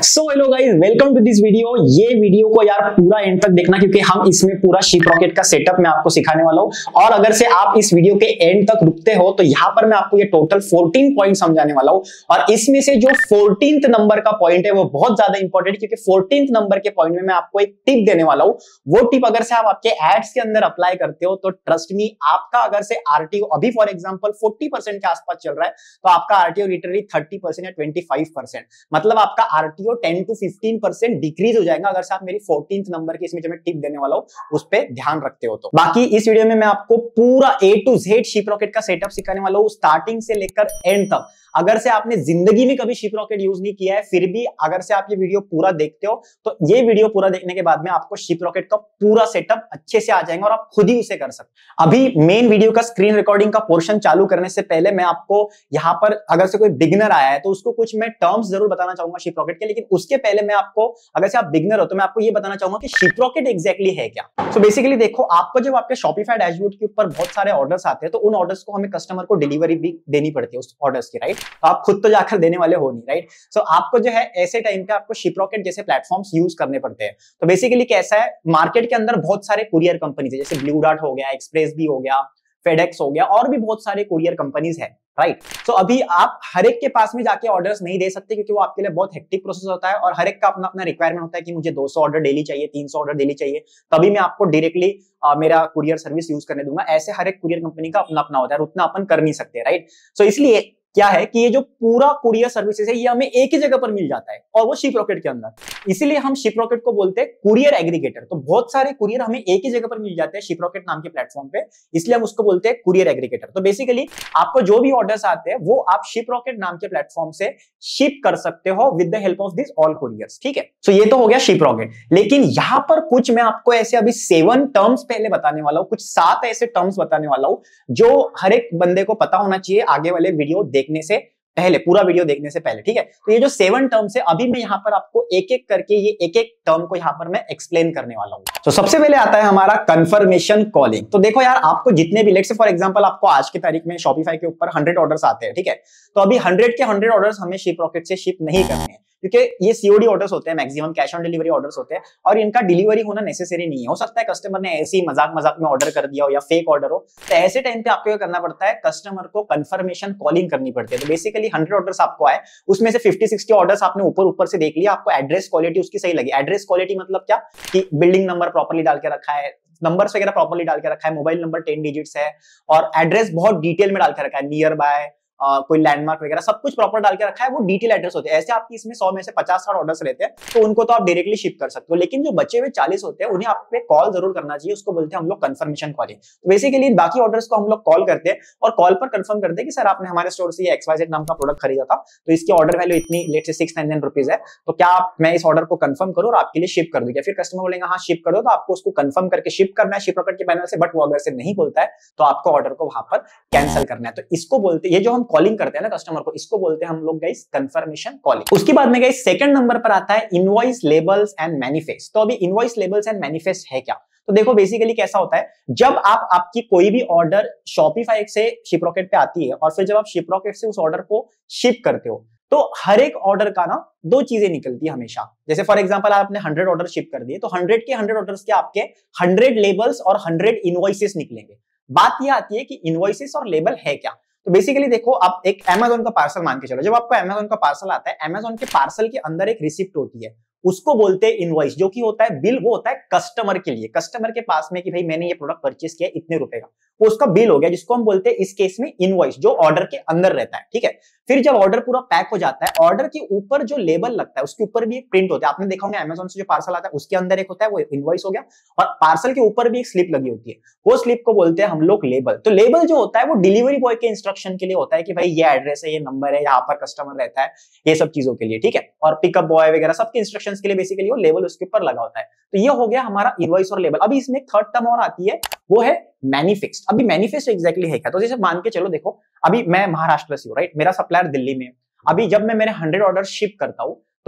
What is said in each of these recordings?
So hello guys, welcome to this video. ये video को यार पूरा एंड तक देखना क्योंकि हम इसमें पूरा शिप रॉकेट का सेटअप मैं आपको सिखाने वाला हूं। और अगर से आप इस वीडियो के एंड तक रुकते हो तो यहाँ पर मैं आपको ये टोटल 14 पॉइंट समझाने वाला हूं। और इसमें से जो 14th नंबर का पॉइंट है वो बहुत ज्यादा इंपॉर्टेंट, क्योंकि 14th नंबर के पॉइंट में मैं आपको एक टिप देने वाला हूं। वो टिप अगर से आप आपके एड्स के अंदर अप्लाई करते हो तो ट्रस्ट मी, आपका अगर से आरटीओ अभी फॉर एग्जाम्पल 40% के आसपास चल रहा है तो आपका आरटीओ लिटरली 30% या 25%, मतलब आपका आरटीओ 10 to 15% डिक्रीज हो जाएगा अगर से आप मेरी 14th नंबर की इसमें जो मैं टिप देने वाला हूं उस पर ध्यान रखते हो तो। बाकी इस वीडियो में मैं आपको पूरा A to Z Shiprocket का सेटअप सिखाने वाला हूं, स्टार्टिंग से लेकर एंड तक। अगर से आपने जिंदगी में कभी शिप रॉकेट यूज नहीं किया है, फिर भी अगर से आप ये वीडियो पूरा देखते हो तो ये वीडियो पूरा देखने के बाद में आपको शिप रॉकेट का पूरा सेटअप अच्छे से आ जाएगा और आप खुद ही उसे कर सकते। अभी मेन वीडियो का स्क्रीन रिकॉर्डिंग का पोर्शन चालू करने से पहले मैं आपको यहाँ पर अगर से कोई बिगिनर आया है तो उसको कुछ मैं टर्म्स जरूर बताना चाहूंगा शिप रॉकेट के, लेकिन उसके पहले मैं आपको, अगर से आप बिगिनर हो तो मैं आपको ये बताना चाहूंगा कि शिप रॉकेट एग्जैक्टली है क्या। सो बेसिकली देखो, आपको जब आपके शॉपिफाई डैशबोर्ड के ऊपर बहुत सारे ऑर्डर्स आते हैं तो उन ऑर्डर्स को हमें कस्टमर को डिलीवरी भी देनी पड़ती है उस ऑर्डर्स की, राइट। तो आप खुद तो जाकर देने वाले हो नहीं, राइट। सो आपको जो है ऐसे टाइम पे आपको शिप रॉकेट जैसे प्लेटफॉर्म्स यूज करने पड़ते हैं। तो बेसिकली कैसा है, मार्केट के अंदर बहुत सारे कुरियर कंपनीज है, जैसे ब्लू डार्ट हो गया, एक्सप्रेस भी हो गया, फेडेक्स हो गया, और भी बहुत सारे कुरियर कंपनीज है, राइट। तो अभी आप हर एक के पास में जाके ऑर्डर्स नहीं दे सकते क्योंकि वो आपके लिए बहुत हेक्टिक प्रोसेस होता है और हर एक का अपना अपना रिक्वायरमेंट होता है कि मुझे 200 ऑर्डर डेली चाहिए, 300 ऑर्डर डेली चाहिए, तभी मैं आपको डायरेक्टली मेरा कुरियर सर्विस यूज करने दूंगा। ऐसे हर एक कुरियर कंपनी का अपना अपना होता है और उतना अपन कर नहीं सकते, राइट। सो इसलिए क्या है कि ये जो पूरा कुरियर सर्विसेज है ये हमें एक ही जगह पर मिल जाता है और वो शिप रॉकेट के अंदर। इसीलिए हम शिप रॉकेट को बोलते हैं कुरियर एग्रीगेटर। तो बहुत सारे कुरियर हमें एक ही जगह पर मिल जाते हैं शिप रॉकेट नाम के प्लेटफॉर्म पे, इसलिए हम उसको बोलते हैं कुरियर एग्रीगेटर। तो बेसिकली आपको जो भी ऑर्डर्स आते हैं वो आप शिप रॉकेट नाम के प्लेटफॉर्म से शिप कर सकते हो with the help of this all couriers, ठीक है। तो ये तो हो गया शिप रॉकेट, लेकिन यहां पर कुछ मैं आपको ऐसे अभी 7 टर्म्स पहले बताने वाला हूं, कुछ 7 ऐसे टर्म्स बताने वाला हूं जो हर एक बंदे को पता होना चाहिए आगे वाले वीडियो देखने से पहले, पूरा वीडियो देखने से पहले, ठीक है। तो ये जो 7 टर्म्स है अभी मैं यहाँ पर आपको एक एक करके ये एक एक टर्म को यहाँ पर मैं एक्सप्लेन करने वाला हूँ। तो सबसे पहले आता है हमारा कंफर्मेशन कॉलिंग। तो देखो यार, आपको जितने भी, लेट्स से फॉर एग्जांपल आपको आज की तारीख में शॉपिफाई के ऊपर 100 ऑर्डर्स आते हैं, ठीक है। तो अभी 100 के 100 ऑर्डर्स हमें शिप रॉकेट से शिप नहीं करने हैं क्योंकि ये सीओडी ऑर्डर्स होते हैं, maximum cash on delivery orders होते हैं और इनका डिलीवरी होना नेसेसरी नहीं है। हो सकता है कस्टमर ने ऐसे ही मजाक मजाक में ऑर्डर कर दिया हो या फेक ऑर्डर हो, तो ऐसे टाइम पे आपको क्या करना पड़ता है, कस्टमर को कंफर्मेशन कॉलिंग करनी पड़ती है। तो बेसिकली 100 ऑर्डर्स आपको आए, उसमें से 50-60 ऑर्डर्स आपने ऊपर ऊपर से देख लिया, आपको एड्रेस क्वालिटी उसकी सही लगी। एड्रेस क्वालिटी मतलब क्या, कि बिल्डिंग नंबर प्रॉपर्ली डाल के रखा है, नंबर्स वगैरह प्रॉपर्ली डाल के रखा है, मोबाइल नंबर 10 डिजिट्स है और एड्रेस बहुत डिटेल में डाल के रखा है, नियर बाय कोई लैंडमार्क वगैरह सब कुछ प्रॉपर डाल के रखा है, वो डिटेल एड्रेस होते हैं। ऐसे आपकी इसमें 100 में से 50-60 ऑर्डर्स रहते हैं तो उनको तो आप डायरेक्टली शिप कर सकते हो, लेकिन जो बचे हुए 40 होते हैं उन्हें आप पे कॉल जरूर करना चाहिए, उसको बोलते हैं हम लोग कंफर्मेशन कॉलिंग। तो बेसिकली बाकी ऑर्डर्स को हम लोग कॉल करते हैं और कॉल पर कंफर्म करते हैं कि सर आपने हमारे स्टोर से ये XYZ नाम का प्रोडक्ट खरीदा था, तो इसकी ऑर्डर वैल्यू इतनी, लेट से 699 रुपीज है, तो क्या मैं इस ऑर्डर को कंफर्म करूं और आपके लिए शिप कर दूं क्या। फिर कस्टमर बोलेगा हाँ शिप कर दो, तो आपको उसको कंफर्म करके शिप करना है शिप रॉकेट के पैनल से, बट वो अगर से नहीं बोलता है तो आपको ऑर्डर को वहां पर कैंसिल करना है। तो इसको बोलते, ये जो हम कॉलिंग करते हैं ना कस्टमर को, इसको बोलते हैं हम लोग गाइस कंफर्मेशन कॉलिंग। उसके बाद में गाइस सेकंड नंबर पर आता है इनवॉइस लेबल्स एंड मैनिफेस्ट। तो अभी इनवॉइस लेबल्स एंड मैनिफेस्ट है क्या, तो देखो बेसिकली कैसा होता है, जब आप आपकी कोई भी ऑर्डर शॉपिफाई से शिप रॉकेट पे आती है और फिर जब आप शिप रॉकेट से उस ऑर्डर को शिप करते हो तो हर एक ऑर्डर का ना 2 चीजें निकलती है हमेशा। जैसे फॉर एग्जांपल आपने 100 ऑर्डर शिप कर दिए तो 100 के 100 ऑर्डर्स के आपके 100 लेबल्स और 100 इनवॉइसेस निकलेंगे। बात यह आती है कि इनवॉइसेस और लेबल है क्या। तो बेसिकली देखो, आप एक अमेज़न का पार्सल मान के चलो, जब आपको अमेज़न का पार्सल आता है, अमेज़न के पार्सल के अंदर एक रिसिप्ट होती है, उसको बोलते हैं इनवॉइस, जो कि होता है बिल, वो होता है कस्टमर के लिए, कस्टमर के पास में कि भाई मैंने ये प्रोडक्ट परचेस किया इतने रुपए का, वो उसका बिल हो गया, जिसको हम बोलते हैं इस केस में इनवॉइस, जो ऑर्डर के अंदर रहता है, ठीक है। फिर जब ऑर्डर पूरा पैक हो जाता है, ऑर्डर के ऊपर जो लेबल लगता है उसके ऊपर भी एक प्रिंट होता है। आपने देखा होगा अमेज़न से जो पार्सल आता है उसके अंदर एक होता है, वो इनवॉइस हो गया, और पार्सल के ऊपर भी एक स्लिप लगी होती है, वो स्लिप को बोलते हैं हम लोग लेबल। तो लेबल जो होता है वो डिलीवरी बॉय के इंस्ट्रक्शन के लिए होता है कि भाई ये एड्रेस है, ये नंबर है, यहाँ पर कस्टमर रहता है, ये सब चीजों के लिए, ठीक है। और पिकअप बॉय वगैरह सबके इंस्ट्रक्शंस के लिए बेसिकली वो लेबल उसके ऊपर लगा होता है। तो ये हो गया हमारा इनवॉइस और लेबल। अभी इसमें एक थर्ड टर्म और आती है, वो है मैनिफेस्ट। अभी मैनिफेस्ट एग्जैक्टली है क्या, तो जैसे मान के चलो, देखो अभी मैं महाराष्ट्र से हूँ, राइट, मेरा सप्लायर दिल्ली में, अभी जब मैं मेरे 100 ऑर्डर शिप करता हूँ तो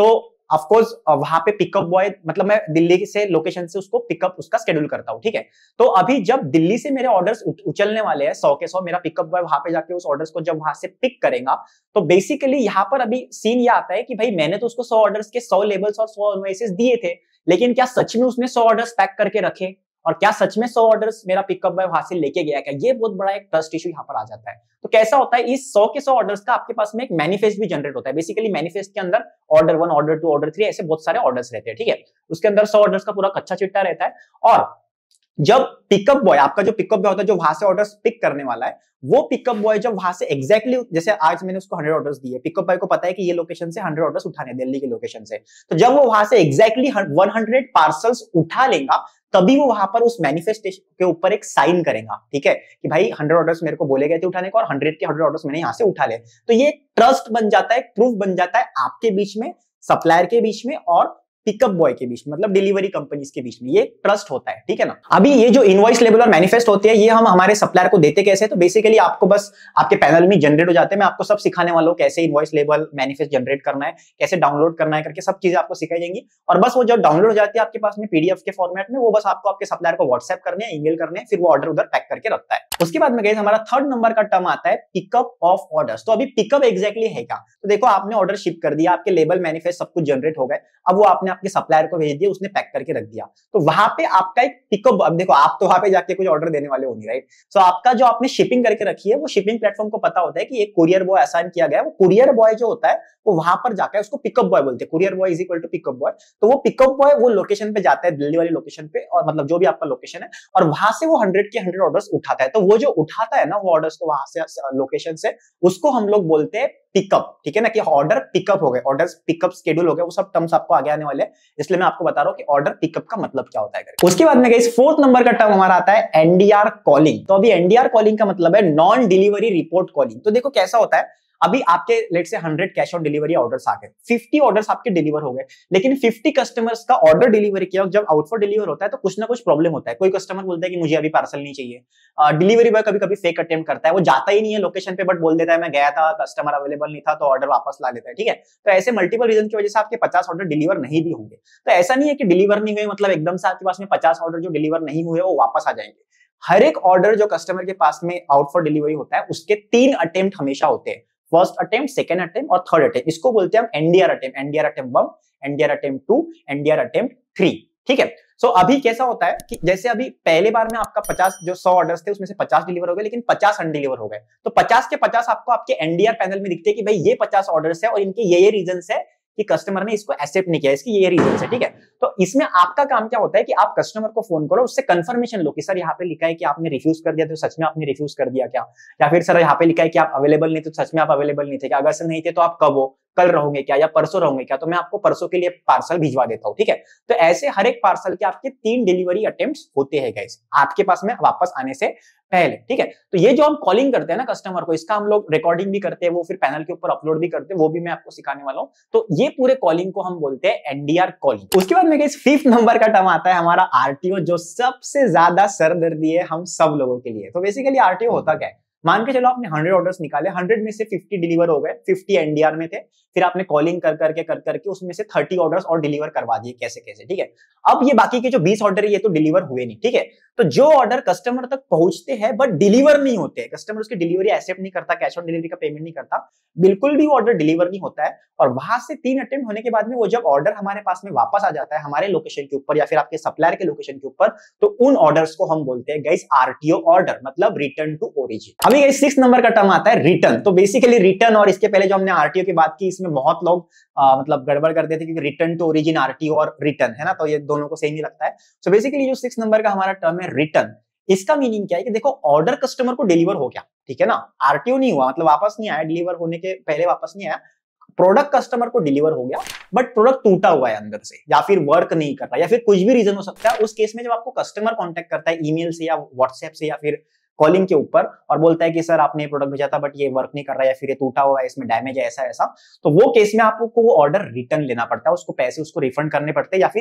ऑफ कोर्स वहां पे पिकअप बॉय मतलब मैं दिल्ली से लोकेशन से उसको पिकअप उसका शेड्यूल करता हूं, ठीक है। तो अभी जब दिल्ली से मेरे ऑर्डर्स उचलने वाले हैं 100 के 100, मेरा पिकअप बॉय वहां पे जाके उस ऑर्डर्स को जब वहां से पिक करेगा, तो बेसिकली यहाँ पर अभी सीन ये आता है कि भाई मैंने तो उसको 100 ऑर्डर्स के 100 लेबल्स और 100 इनवॉइसेस दिए थे, लेकिन क्या सच में उसने 100 ऑर्डर्स पैक करके रखे, और क्या सच में 100 ऑर्डर्स मेरा पिकअप बॉय वहां से लेके गया क्या? ये बहुत बड़ा एक ट्रस्ट इशू यहाँ पर आ जाता है। तो कैसा होता है, इस 100 के 100 ऑर्डर्स का आपके पास में एक मैनिफेस्ट भी जनरेट होता है। बेसिकली मैनिफेस्ट के अंदर ऑर्डर 1, ऑर्डर 2, ऑर्डर 3 ऐसे बहुत सारे ऑर्डर्स रहते हैं, ठीक है। उसके अंदर 100 ऑर्डर्स का पूरा कच्चा चिट्ठा रहता है, और जब पिकअप बॉय, आपका जो पिकअप बॉय होता है जो वहां से ऑर्डर्स पिक करने वाला है, वो पिकअप बॉय जब वहां से एग्जैक्टली जैसे आज मैंने उसको 100 ऑर्डर्स दिए, पिकअप बॉय को पता है कि ये लोकेशन से 100 ऑर्डर्स उठाने दिल्ली की लोकेशन से, तो जब वो वहां से एग्जैक्टली 100 पार्सल्स उठा लेगा, तभी वो वहां पर उस मैनिफेस्टेशन के ऊपर एक साइन करेगा, ठीक है, कि भाई 100 ऑर्डर्स मेरे को बोले गए थे उठाने को और 100 के 100 ऑर्डर्स मैंने यहां से उठा ले। तो ये ट्रस्ट बन जाता है, प्रूफ बन जाता है आपके बीच में, सप्लायर के बीच में और पिकअप बॉय के बीच में, मतलब डिलीवरी कंपनीज के बीच में, ये ट्रस्ट होता है, ठीक है ना। अभी ये जो इनवॉइस लेबल और मैनिफेस्ट होते हैं, ये हम हमारे सप्लायर को देते कैसे, तो बेसिकली आपको बस आपके पैनल में जनरेट हो जाते हैं। मैं आपको सब सिखाने वाला हूं, कैसे इनवॉइस लेबल मैनिफेस्ट जनरेट करना है, कैसे डाउनलोड करना है करके सब चीजें आपको सिखाई जाएंगी। और बस वो जब डाउनलोड हो जाती है आपके पास में पीडीएफ के फॉर्मेट में, वो बस आपको आपके सप्लायर को व्हाट्सएप करने हैं, ईमेल करने हैं, फिर वो ऑर्डर उधर पैक करके रखता है। उसके बाद में गाइस हमारा थर्ड नंबर का टर्म आता है पिकअप ऑफ ऑर्डर्स। तो अभी पिकअप एग्जैक्टली है क्या, तो देखो आपने ऑर्डर शिप कर दिया, आपके लेबल मैनिफेस्ट सब कुछ जनरेट हो गए, अब वो आपने आपके सप्लायर को भेज दिया, उसने पैक करके रख दिया, तो वहां पे आपका एक पिकअप, अब देखो आप तो वहां पे जाके कुछ ऑर्डर देने वाले हो नहीं, राइट। सो आपका जो आपने शिपिंग करके रखी है, वो शिपिंग प्लेटफॉर्म को पता होता है कि एक कुरियर बॉय असाइन किया गया है, वो कुरियर बॉय जो होता है वो वहां पर जाकर, उसको पिकअप बॉय बोलते हैं, courier boy is equal to pickup boy. तो वो पिकअप बॉय वो लोकेशन पे जाता है, दिल्ली वाली लोकेशन पे, और मतलब जो भी आपका लोकेशन है, और वहां से वो 100 के 100 ऑर्डर्स उठाता है। तो वो जो उठाता है ना वो ऑर्डर्स को वहां से लोकेशन से, उसको हम लोग बोलते हैं पिकअप, ठीक है ना, कि ऑर्डर पिकअप हो गए, ऑर्डर्स पिकअप शेड्यूल हो गए, वो सब टर्म्स आपको आगे आने वाले हैं, इसलिए मैं आपको बता रहा हूं कि ऑर्डर पिकअप का मतलब क्या होता है। उसके बाद में गाइस फोर्थ नंबर का टर्म हमारा आता है एनडीआर कॉलिंग। तो अभी एनडीआर कॉलिंग का मतलब है नॉन डिलीवरी रिपोर्ट कॉलिंग। तो देखो कैसा होता है, अभी आपके लेट से 100 कैश ऑन डिलीवरी ऑर्डर्स आ गए, 50 ऑर्डर्स आपके डिलीवर हो गए, लेकिन 50 कस्टमर्स का ऑर्डर डिलीवर किया, जब आउट फॉर डिलीवर होता है तो कुछ ना कुछ प्रॉब्लम होता है। कोई कस्टमर बोलता है कि मुझे अभी पार्सल नहीं चाहिए, डिलीवरी बॉय कभी कभी फेक अटेम्प्ट करता है, वो जाता ही नहीं है लोकेशन पे, बट बोल देता है मैं गया था, कस्टमर अवेलेबल नहीं था, तो ऑर्डर वापस ला लेता है, ठीक है। तो ऐसे मल्टीपल रीजन की वजह से आपके 50 ऑर्डर डिलीवर नहीं भी होंगे। तो ऐसा नहीं है कि डिलीवर नहीं हुए मतलब एकदम से आपके पास में 50 ऑर्डर जो डिलीवर नहीं हुए वो वापस आ जाएंगे। हर एक ऑर्डर जो कस्टमर के पास में आउट फॉर डिलीवरी होता है, उसके 3 अटेम्प्ट हमेशा होते हैं, फर्स्ट अटेम्प्ट, सेकंड अटेम्प्ट और थर्ड अटेम्प्ट। इसको बोलते हैं हम NDR attempt, NDR attempt 1, NDR attempt 2, NDR attempt 3, ठीक है। सो अभी कैसा होता है कि जैसे अभी पहले बार में आपका 50 जो 100 ऑर्डर्स थे उसमें से 50 डिलीवर हो गए, लेकिन 50 अनडिलीवर हो गए, तो 50 के 50 आपको आपके एनडीआर पैनल में दिखते हैं कि भाई ये 50 ऑर्डर्स है और इनके ये रीजन है कि कस्टमर ने इसको एक्सेप्ट नहीं किया, इसकी ये रीजन है, ठीक है। तो इसमें आपका काम क्या होता है कि आप कस्टमर को फोन करो, उससे कंफर्मेशन लो कि सर यहाँ पे लिखा है कि आपने रिफ्यूज कर दिया, तो सच में आपने रिफ्यूज कर दिया क्या, या फिर सर यहाँ पे लिखा है कि आप अवेलेबल नहीं, तो सच में आप अवेलेबल नहीं थे क्या, अगर से नहीं थे तो आप कब हो, कल रहोगे क्या, या परसों रहोगे क्या, तो मैं आपको परसों के लिए पार्सल भिजवा देता हूँ, ठीक है। तो ऐसे हर एक पार्सल के आपके 3 डिलीवरी अटेम्प्ट्स होते हैं गाइस आपके पास में वापस आने से पहले, ठीक है। तो ये जो हम कॉलिंग करते हैं ना कस्टमर को, इसका हम लोग रिकॉर्डिंग भी करते हैं, वो फिर पैनल के ऊपर अपलोड भी करते हैं, वो भी मैं आपको सिखाने वाला हूँ। तो ये पूरे कॉलिंग को हम बोलते हैं एनडीआर कॉलिंग। उसके बाद में गाइस 5th नंबर का टर्म आता है हमारा आरटीओ, जो सबसे ज्यादा सरदर्दी है हम सब लोगों के लिए। तो बेसिकली आरटीओ होता क्या है, मान के चलो आपने 100 ऑर्डर्स निकाले, 100 में से 50 डिलीवर हो गए, 50 एनडीआर में थे, फिर आपने कॉलिंग कर करके उसमें से 30 ऑर्डर्स और डिलीवर करवा दिए कैसे कैसे, ठीक है। अब ये बाकी के जो 20 ऑर्डर है ये तो डिलीवर हुए नहीं, ठीक है। तो जो ऑर्डर कस्टमर तक पहुंचते हैं बट डिलीवर नहीं होते, कस्टमर उसकी डिलीवरी एक्सेप्ट नहीं करता, कैश ऑन डिलीवरी का पेमेंट नहीं करता, बिल्कुल भी ऑर्डर डिलीवर नहीं होता है, और वहां से 3 अटेम्प्ट होने के बाद में वो जब ऑर्डर हमारे पास में वापस आ जाता है हमारे लोकेशन के ऊपर या फिर आपके सप्लायर के लोकेशन के ऊपर, तो उन ऑर्डर्स को हम बोलते हैं गाइस आरटीओ ऑर्डर, मतलब रिटर्न टू ओरिजिन। अभी गाइस 6th नंबर का टर्म आता है रिटर्न। तो बेसिकली रिटर्न, और इसके पहले जो हमने आरटीओ की बात की इसमें बहुत लोग मतलब गड़बड़ कर देते क्योंकि रिटर्न टू ओरिजिन आरटीओ और रिटर्न है ना, तो ये दोनों को सेम ही लगता है। सो बेसिकली जो 6th नंबर का हमारा टर्म है रिटर्न, इसका मीनिंग क्या है कि देखो ऑर्डर कस्टमर को डिलीवर हो गया, ठीक है ना, आरटीओ नहीं हुआ, मतलब वापस नहीं आया, डिलीवर होने के पहले वापस नहीं आया, प्रोडक्ट कस्टमर को डिलीवर हो गया बट प्रोडक्ट टूटा हुआ है अंदर से, या फिर वर्क नहीं कर रहा, या फिर कुछ भी रीजन हो सकता है। उस केस में जब आपको कस्टमर कांटेक्ट करता है ईमेल से या व्हाट्सएप से या फिर कॉलिंग के ऊपर और बोलता है कि सर आपने प्रोडक्ट भेजा था बट ये वर्क नहीं कर रहा है, या फिर ये टूटा हुआ है, इसमें डैमेज है, ऐसा ऐसा, तो वो केस में आपको वो ऑर्डर रिटर्न लेना पड़ता है, उसको पैसे उसको रिफंड करने पड़ते हैं, या फिर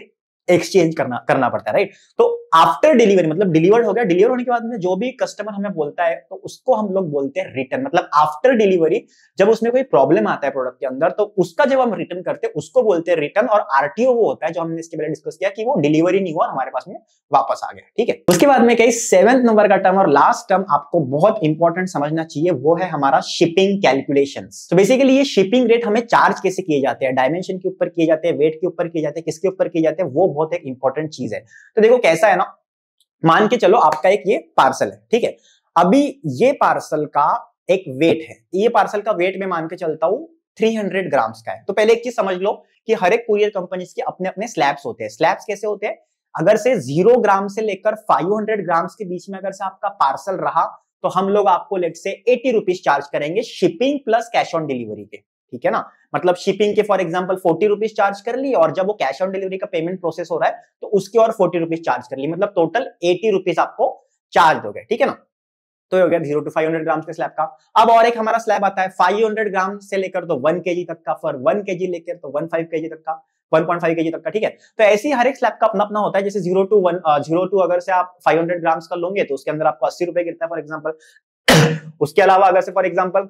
एक्सचेंज करना पड़ता है, राइट। तो आफ्टर डिलीवरी मतलब डिलीवर्ड हो गया, डिलीवर होने के बाद में जो भी कस्टमर हमें बोलता है तो उसको हम लोग बोलते हैं रिटर्न। मतलब आफ्टर डिलीवरी जब उसमें कोई प्रॉब्लम आता है प्रोडक्ट के अंदर तो उसका जब हम रिटर्न करते हैं उसको बोलते हैं रिटर्न। और आरटीओ वो होता है जो हमने इसके पहले डिस्कस किया कि वो डिलीवरी नहीं हुआ, हमारे पास में वापस आ गया, ठीक है। उसके बाद में कहीं 7वें नंबर का टर्म और लास्ट टर्म आपको बहुत इंपॉर्टेंट समझना चाहिए, वो है हमारा शिपिंग कैलकुलेशंस। तो बेसिकली ये शिपिंग रेट हमें चार्ज कैसे किए जाते हैं, डायमेंशन के ऊपर किए जाते हैं, वेट के ऊपर किए जाते हैं, किसके ऊपर किए जाते हैं, वो बहुत एक इंपॉर्टेंट चीज है। तो देखो कैसा है ना, मान के चलो आपका एक ये पार्सल है, ठीक है। अभी ये पार्सल का एक वेट है, ये पार्सल का वेट मैं मान के चलता हूं 300 ग्राम्स का है। तो पहले एक चीज समझ लो कि हर एक कुरियर कंपनीज के अपने अपने स्लैब्स होते हैं। स्लैब्स कैसे होते हैं, अगर से 0 ग्राम से लेकर 500 ग्राम्स के बीच में अगर से आपका पार्सल रहा तो हम लोग आपको लेट से 80 रुपीज चार्ज करेंगे shipping plus cash on delivery के, ठीक है ना। मतलब शिपिंग के फॉर एग्जांपल 40 रुपीज चार्ज कर ली और जब वो कैश ऑन डिलीवरी का पेमेंट प्रोसेस हो रहा है तो उसके और 40 रुपीज चार्ज कर ली, मतलब टोटल 80 रुपीज आपको चार्ज हो गए, ठीक है ना। तो हो गया 0 to 500 ग्राम के स्लैब का। अब और एक हमारा स्लैब आता है 500 ग्राम से लेकर तो 1 केजी तक का, फॉर 1 केजी लेकर तो 15 केजी तक का, 1.5 केजी तक का, ठीक है। तो ऐसे ही हर एक स्लैब का अपना अपना होता है। जैसे 0 to अगर से आप 500 ग्राम्स का लोगे तो उसके अंदर आपको 80 रुपए गिरता है फॉर एग्जाम्पल। उसके अलावा अगर से फॉर एग्जाम्पल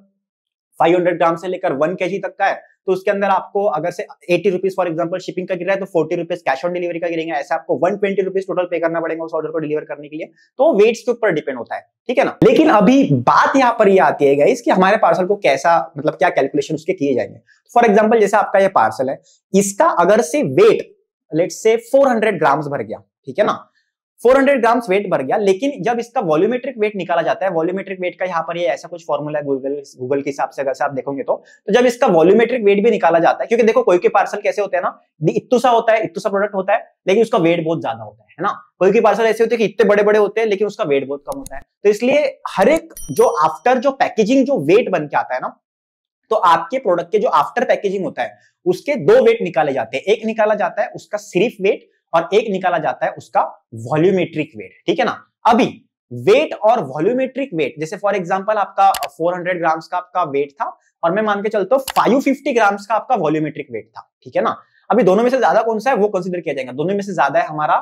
500 ग्राम से लेकर 1 केजी तक का है तो उसके अंदर आपको अगर से 80 रुपीज फॉर एग्जाम्पल शिपिंग का गिर रहा है तो 40 रुपीज कैश ऑन डिलीवरी का गिरेंगे। ऐसे आपको 120 रुपीज टोटल पे करना पड़ेगा उस ऑर्डर को डिलीवर करने के लिए। तो वेट्स के ऊपर डिपेंड होता है, ठीक है ना। लेकिन अभी बात यहाँ पर ये आती है गाइस कि हमारे पार्सल को कैसा मतलब क्या कैलकुलेशन उसके किए जाएंगे। फॉर एग्जाम्पल जैसे आपका ये पार्सल है, इसका अगर से वेट लेट्स से 400 ग्राम्स भर गया, ठीक है ना, 400 ग्राम्स वेट भर गया। लेकिन जब इसका वॉल्यूमेट्रिक वेट निकाला जाता है, वॉल्यूमेट्रिक वेट का यहाँ पर ये ऐसा कुछ फॉर्मूला है गूगल के हिसाब से अगर से आप देखोगे तो जब इसका वॉल्यूमेट्रिक वेट भी निकाला जाता है, क्योंकि देखो कोई के पार्सल कैसे होते हैं ना, इत्तू सा होता है, इत्तू सा प्रोडक्ट होता है लेकिन उसका वेट बहुत ज्यादा होता है ना। कोई के पार्सल ऐसे होते हैं कि इतने बड़े बड़े होते हैं लेकिन उसका वेट बहुत कम होता है। तो इसलिए हर एक जो आफ्टर जो पैकेजिंग जो वेट बन के आता है ना, तो आपके प्रोडक्ट के जो आफ्टर पैकेजिंग होता है उसके 2 वेट निकाले जाते हैं। एक निकाला जाता है उसका सिर्फ वेट और एक निकाला जाता है उसका वॉल्यूमेट्रिक वेट, ठीक है ना। अभी वेट और वॉल्यूमेट्रिक वेट जैसे फॉर एग्जांपल आपका 400 ग्राम्स का आपका वेट था और मैं मान के चलता हूं 550 ग्राम्स का आपका वॉल्यूमेट्रिक वेट था, ठीक है ना। अभी दोनों में से ज्यादा कौन सा है वो कंसीडर किया जाएगा। दोनों में से ज्यादा है हमारा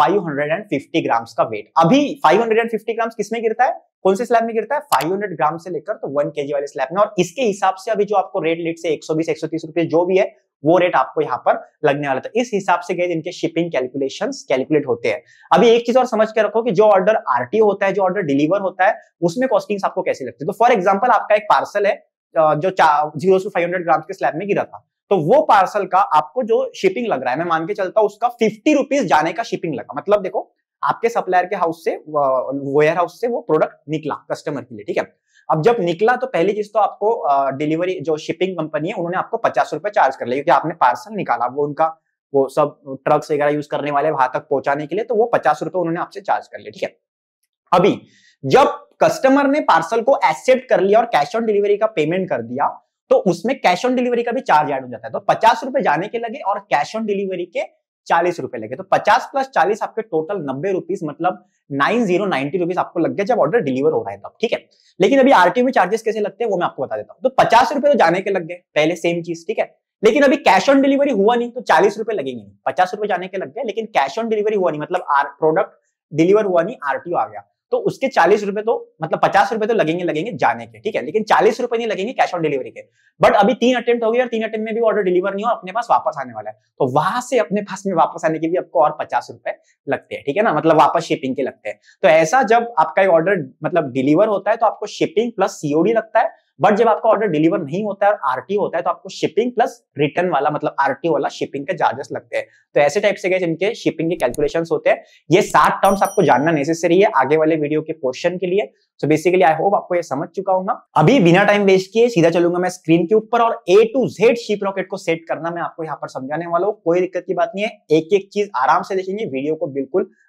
550 ग्राम्स का वेट। अभी 550 ग्राम्स किसमें गिरता है, कौन से स्लैब में गिरता है, 500 ग्राम से लेकर तो 1 केजी वाले स्लैब में। और इसके हिसाब से अभी जो आपको रेट लेट से 120 130 रुपए जो भी है वो रेट आपको यहाँ पर लगने वाला था। इस हिसाब से गए इनके शिपिंग कैलकुलेशंस कैलकुलेट होते हैं। अभी एक चीज और समझ के रखो कि जो ऑर्डर आरटीओ होता है, जो ऑर्डर डिलीवर होता है, उसमें कॉस्टिंग्स आपको कैसे लगती है। तो फॉर एग्जांपल आपका एक पार्सल है जो 0 से 500 ग्राम के स्लैब में गिरा था, तो वो पार्सल का आपको जो शिपिंग लग रहा है मैं मान के चलता हूं उसका 50 रुपीज जाने का शिपिंग लगा। मतलब देखो आपके सप्लायर के हाउस से वेयर हाउस से वो प्रोडक्ट निकला कस्टमर के लिए, ठीक है। अब जब निकला तो पहली चीज तो आपको डिलीवरी जो शिपिंग कंपनी है उन्होंने आपको 50 रुपए चार्ज कर लिया क्योंकि आपने पार्सल निकाला। वो उनका वो सब ट्रक्स वगैरह यूज करने वाले वहां तक पहुंचाने के लिए, तो वो 50 रुपए उन्होंने आपसे चार्ज कर लिया, ठीक है। अभी जब कस्टमर ने पार्सल को एक्सेप्ट कर लिया और कैश ऑन डिलीवरी का पेमेंट कर दिया तो उसमें कैश ऑन डिलीवरी का भी चार्ज ऐड हो जाता है। तो 50 रुपए जाने के लगे और कैश ऑन डिलीवरी के 40 रुपए लगे। तो 50 प्लस 40 आपके टोटल 90 रुपीज, मतलब 90 रुपीज आपको लग गया जब ऑर्डर डिलीवर हो रहा है तब, ठीक है। लेकिन अभी आरटीओ में चार्जेस कैसे लगते हैं वो मैं आपको बता देता हूं। तो 50 रुपए तो जाने के लग गए पहले, सेम चीज, ठीक है। लेकिन अभी कैश ऑन डिलीवरी हुआ नहीं तो 40 रुपए लगेंगे नहीं। 50 रुपए जाने के लग गए लेकिन कैश ऑन डिलीवरी हुआ नहीं, मतलब प्रोडक्ट डिलीवर हुआ नहीं, आरटीओ आ गया, तो उसके 40 रुपए तो मतलब 50 रुपए तो लगेंगे जाने के, ठीक है। लेकिन 40 रुपए नहीं लगेंगे कैश ऑन डिलीवरी के। बट अभी 3 अटेम्प्ट हो गए और 3 अटेम्प्ट में भी ऑर्डर डिलीवर नहीं हो, अपने पास वापस आने वाला है, तो वहां से अपने पास में वापस आने के भी आपको और 50 रुपए लगते हैं, ठीक है ना, मतलब वापस शिपिंग के लगते हैं। तो ऐसा जब आपका ऑर्डर मतलब डिलीवर होता है तो आपको शिपिंग प्लस सीओडी लगता है। बट जब आपका ऑर्डर डिलीवर नहीं होता है और आरटीओ होता है तो आपको शिपिंग प्लस रिटर्न वाला मतलब आरटीओ वाला शिपिंग के चार्जेस लगते हैं। तो ऐसे टाइप से इनके शिपिंग के कैलकुलेशंस होते हैं। ये 7 टर्म्स आपको जानना नेसेसरी है आगे वाले वीडियो के पोर्शन के लिए। सो बेसिकली आई होप आपको ये समझ चुका हूं ना। अभी बिना टाइम वेस्ट किए सीधा चलूंगा मैं स्क्रीन के ऊपर और A to Z Shiprocket को सेट करना मैं आपको यहाँ पर समझाने वाला हूँ। कोई दिक्कत की बात नहीं है, एक एक चीज आराम से देखेंगे, वीडियो को बिल्कुल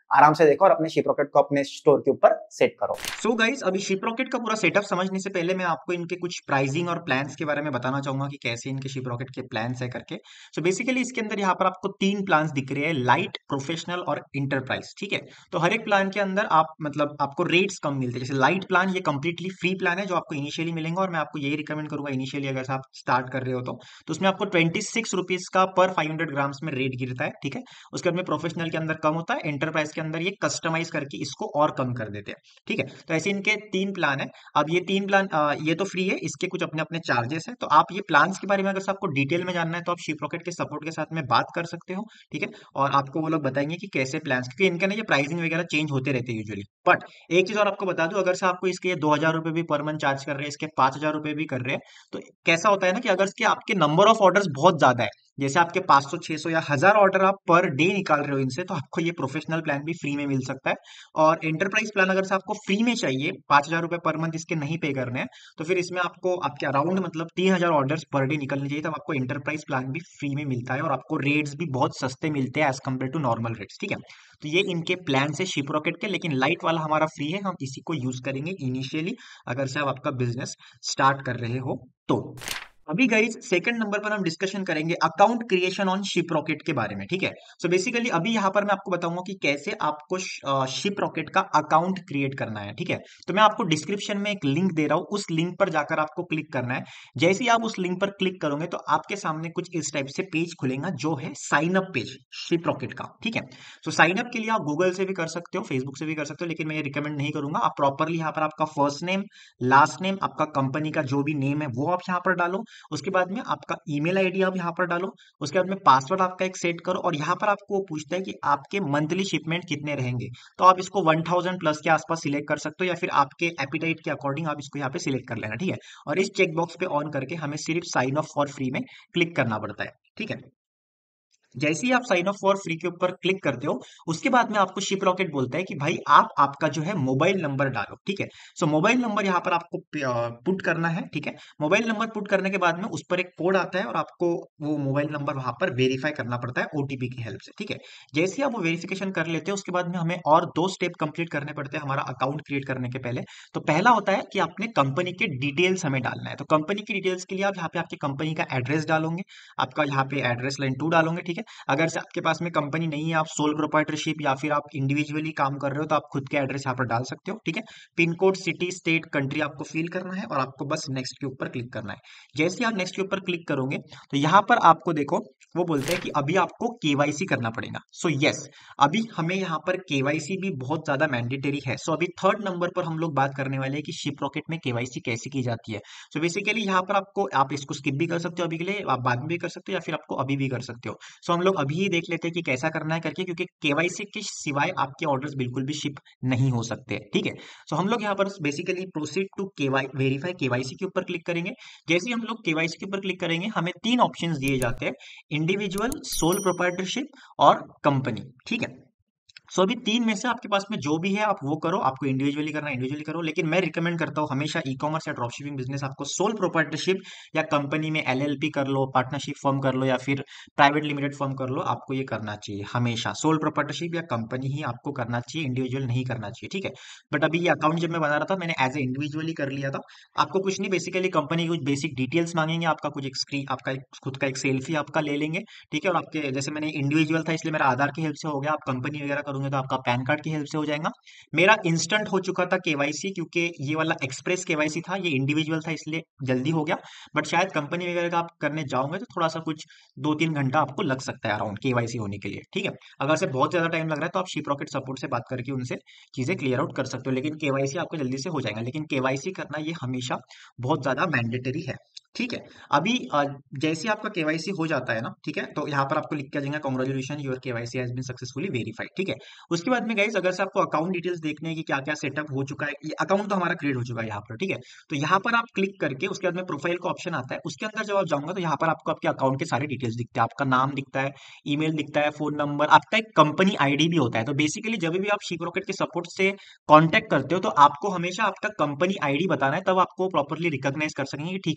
आराम से देखो और अपने शिप रॉकेट को अपने स्टोर के ऊपर सेट करो। सो गाइस, अभी शिप रॉकेट का पूरा सेटअप समझने से पहले मैं आपको इनके कुछ प्राइसिंग और प्लान्स के बारे में बताना चाहूंगा कि कैसे इनके शिप रॉकेट के प्लान्स है करके। सो बेसिकली इसके अंदर यहाँ पर आपको 3 प्लान्स दिख रहे हैं, लाइट, प्रोफेशनल और इंटरप्राइज। ठीक है, तो हर एक प्लान के अंदर आप मतलब आपको रेट्स कम मिलते हैं। जैसे लाइट प्लान ये कंप्लीटली फ्री प्लान है जो आपको इनिशियली मिलेंगे, और मैं आपको यही रिकमेंड करूंगा इनिशियली अगर आप स्टार्ट कर रहे हो तो उसमें आपको 26 रुपीज का पर 500 ग्राम्स में रेट गिरता है। ठीक है, उसके बाद में प्रोफेशनल के अंदर कम होता है, एंटरप्राइज के अंदर ये कस्टमाइज करके इसको और कम कर देते हैं। ठीक है, तो ऐसे इनके 3 प्लान है। अब ये 3 प्लान ये तो फ्री है, इसके कुछ अपने अपने चार्जेस है। तो आप ये प्लान्स के बारे में अगर से आपको डिटेल में जानना है तो आप शिप रॉकेट के सपोर्ट के साथ में बात कर सकते हो। ठीक है, और आपको वो लोग बताएंगे कि कैसे प्लान्स, क्योंकि इनके ना ये प्राइसिंग वगैरह चेंज होते रहते हैं यूजुअली। बट एक चीज और आपको बता दूं, अगर से आपको इसके 2,000 रुपए भी पर मंथ चार्ज कर रहे हैं, इसके 5,000 रुपए भी कर रहे हैं, तो कैसा होता है ना कि अगर इसके आपके नंबर ऑफ ऑर्डर्स बहुत ज्यादा है, जैसे आपके 500 600 या 1,000 ऑर्डर आप पर डे निकाल रहे हो इनसे, तो आपको ये प्रोफेशनल प्लान भी फ्री में मिल सकता है। और एंटरप्राइज प्लान अगर से आपको फ्री में चाहिए, 5,000 रुपए पर मंथ इसके नहीं पे करने हैं, तो फिर इसमें आपको आपके अराउंड मतलब 3,000 ऑर्डर्स पर डे निकलने चाहिए, तब आपको एंटरप्राइज प्लान भी फ्री में मिलता है और आपको रेट्स भी बहुत सस्ते मिलते हैं as compared to normal rates. ठीक है, तो ये इनके प्लान से शिप रॉकेट के, लेकिन लाइट वाला हमारा फ्री है, हम इसी को यूज करेंगे इनिशियली अगर से आप आपका बिजनेस स्टार्ट कर रहे हो तो। अभी गाइज सेकंड नंबर पर हम डिस्कशन करेंगे account creation on Shiprocket के बारे में। ठीक है, सो बेसिकली अभी यहाँ पर मैं आपको बताऊंगा कि कैसे आपको शिप रॉकेट का अकाउंट क्रिएट करना है। ठीक है, तो मैं आपको डिस्क्रिप्शन में एक लिंक दे रहा हूँ, उस लिंक पर जाकर आपको क्लिक करना है। जैसे ही आप उस लिंक पर क्लिक करोगे तो आपके सामने कुछ इस टाइप से पेज खुलेगा जो है sign up page Shiprocket का। ठीक है, तो साइन अप के लिए आप गूगल से भी कर सकते हो, फेसबुक से भी कर सकते हो, लेकिन मैं ये रिकमेंड नहीं करूंगा। आप प्रॉपरली यहाँ पर आपका फर्स्ट नेम, लास्ट नेम, आपका कंपनी का जो भी नेम है वो आप यहाँ पर डालो। उसके बाद में आपका ईमेल आईडी आप यहाँ पर डालो। उसके बाद में पासवर्ड आपका एक सेट करो, और यहाँ पर आपको वो पूछता है कि आपके मंथली शिपमेंट कितने रहेंगे, तो आप इसको 1,000 प्लस के आसपास सिलेक्ट कर सकते हो, या फिर आपके एपिटाइट के अकॉर्डिंग आप इसको यहाँ पे सिलेक्ट कर लेना। ठीक है, और इस चेक बॉक्स पे ऑन करके हमें सिर्फ साइन ऑफ फॉर फ्री में क्लिक करना पड़ता है। ठीक है, जैसे ही आप साइन अप फॉर फ्री के ऊपर क्लिक करते हो, उसके बाद में आपको शिप रॉकेट बोलता है कि भाई आप आपका जो है मोबाइल नंबर डालो। ठीक है, सो मोबाइल नंबर यहाँ पर आपको पुट करना है। ठीक है, मोबाइल नंबर पुट करने के बाद में उस पर एक कोड आता है और आपको वो मोबाइल नंबर वहां पर वेरीफाई करना पड़ता है ओटीपी की हेल्प से। ठीक है, जैसे ही आप वो वेरिफिकेशन कर लेते हैं, उसके बाद में हमें और 2 स्टेप कंप्लीट करने पड़ते हैं हमारा अकाउंट क्रिएट करने के पहले। तो पहला होता है कि अपने कंपनी के डिटेल्स हमें डालना है। तो कंपनी की डिटेल्स के लिए आप यहाँ पे आपकी कंपनी का एड्रेस डालोगे, आपका यहाँ पे एड्रेस लाइन 2 डालोगे। ठीक है, अगर से आपके पास में कंपनी नहीं है, आप सोल प्रोप्राइटरशिप या फिर आप इंडिविजुअली काम कर रहे हो, तो आप खुद के एड्रेस यहाँ पर डाल सकते हो। ठीक है, pin code, city, state, country आपको फिल करना है और आपको बस नेक्स्ट के ऊपर क्लिक करना है। जैसे ही आप नेक्स्ट के ऊपर क्लिक करोगे तो यहाँ पर आपको देखो वो बोलते हैं कि अभी आपको केवाईसी करना पड़ेगा। सो यस, अभी हमें यहाँ पर केवाईसी भी बहुत ज्यादा मैंडेटरी है। सो अभी थर्ड नंबर पर हम लोग बात करने वाले हैं कि शिप रॉकेट में केवाईसी कैसे की जाती है। सो बेसिकली यहाँ पर आपको, आप इसको स्किप भी कर सकते हो अभी के लिए, आप बाद में भी कर सकते हो, या फिर आपको अभी भी कर सकते हो। सो हम लोग अभी ही देख लेते हैं कि कैसा करना है करके, क्योंकि केवाईसी के सिवाय आपके ऑर्डर्स बिल्कुल भी शिप नहीं हो सकते। ठीक है, सो हम लोग यहाँ पर basically proceed to KY verify KYC के ऊपर क्लिक करेंगे। जैसे ही हम लोग केवाईसी के ऊपर क्लिक करेंगे, हमें 3 ऑप्शंस दिए जाते हैं, इंडिविजुअल, सोल प्रोप्राइटरशिप और कंपनी। ठीक है, सो अभी 3 में से आपके पास में जो भी है आप वो करो, आपको इंडिविजुअली करना है इंडिविजुअली करो, लेकिन मैं रिकमेंड करता हूँ हमेशा ई कॉमर्स या ड्रॉपशिपिंग बिजनेस आपको सोल प्रोप्राइटरशिप या कंपनी में एलएलपी कर लो, पार्टनरशिप फॉर्म कर लो, या फिर प्राइवेट लिमिटेड फॉर्म कर लो, आपको ये करना चाहिए हमेशा सोल प्रोप्राइटरशिप या कंपनी ही आपको करना चाहिए, इंडिविजुअल नहीं करना चाहिए। ठीक है, बट अभी ये अकाउंट जब मैं बना रहा था मैंने एज ए इंडिविजुअली कर लिया था। आपको कुछ नहीं, बेसिकली कंपनी की कुछ बेसिक डिटेल्स मांगेंगे, आपका कुछ एक स्क्रीन, आपका खुद का एक सेल्फी आपका ले लेंगे। ठीक है, और आपके जैसे मैंने इंडिविजुअल था इसलिए मेरा आधार की हेल्प से हो गया, आप कंपनी वगैरह करोगे तो आपका पैन कार्ड की हेल्प से हो जाएगा। मेरा इंस्टेंट हो चुका था केवाईसी, क्योंकि ये वाला एक्सप्रेस केवाईसी था, ये इंडिविजुअल था इसलिए जल्दी हो गया। बट शायद कंपनी वगैरह का आप करने जाओगे तो थोड़ा सा कुछ 2-3 घंटा आपको लग सकता है अराउंड केवाईसी होने के लिए। ठीक है, अगर से बहुत ज्यादा टाइम लग रहा है तो आप शिप रॉकेट सपोर्ट से बात करके उनसे चीजें क्लियर आउट कर सकते हो, लेकिन केवाईसी आपको जल्दी से हो जाएगा। लेकिन केवाईसी करना ये हमेशा बहुत ज्यादा मैंडेटरी है। ठीक है, अभी जैसे आपका केवाईसी हो जाता है ना, ठीक है, तो यहाँ पर आपको लिख के आ जाएगा congratulation your KYC has been successfully verified. ठीक है, उसके बाद में गाइस अगर से आपको अकाउंट डिटेल्स देखने हैं कि क्या क्या सेटअप हो चुका है, ये अकाउंट तो हमारा क्रिएट हो चुका है यहाँ पर। ठीक है, तो यहाँ पर आप क्लिक करके उसके बाद में प्रोफाइल का ऑप्शन आता है, उसके अंदर जब आप जाऊंगा तो यहाँ पर आपको आपके अकाउंट के सारे डिटेल्स दिखते हैं, आपका नाम दिखता है, ईमेल दिखता है, फोन नंबर, आपका एक कंपनी आईडी भी होता है। तो बेसिकली जब भी आप शिप रॉकेट के सपोर्ट से कांटेक्ट करते हो तो आपको हमेशा आपका कंपनी आईडी बताना है, तब आपको प्रॉपरली रिकॉग्नाइज कर सकेंगे कि ठीक है ये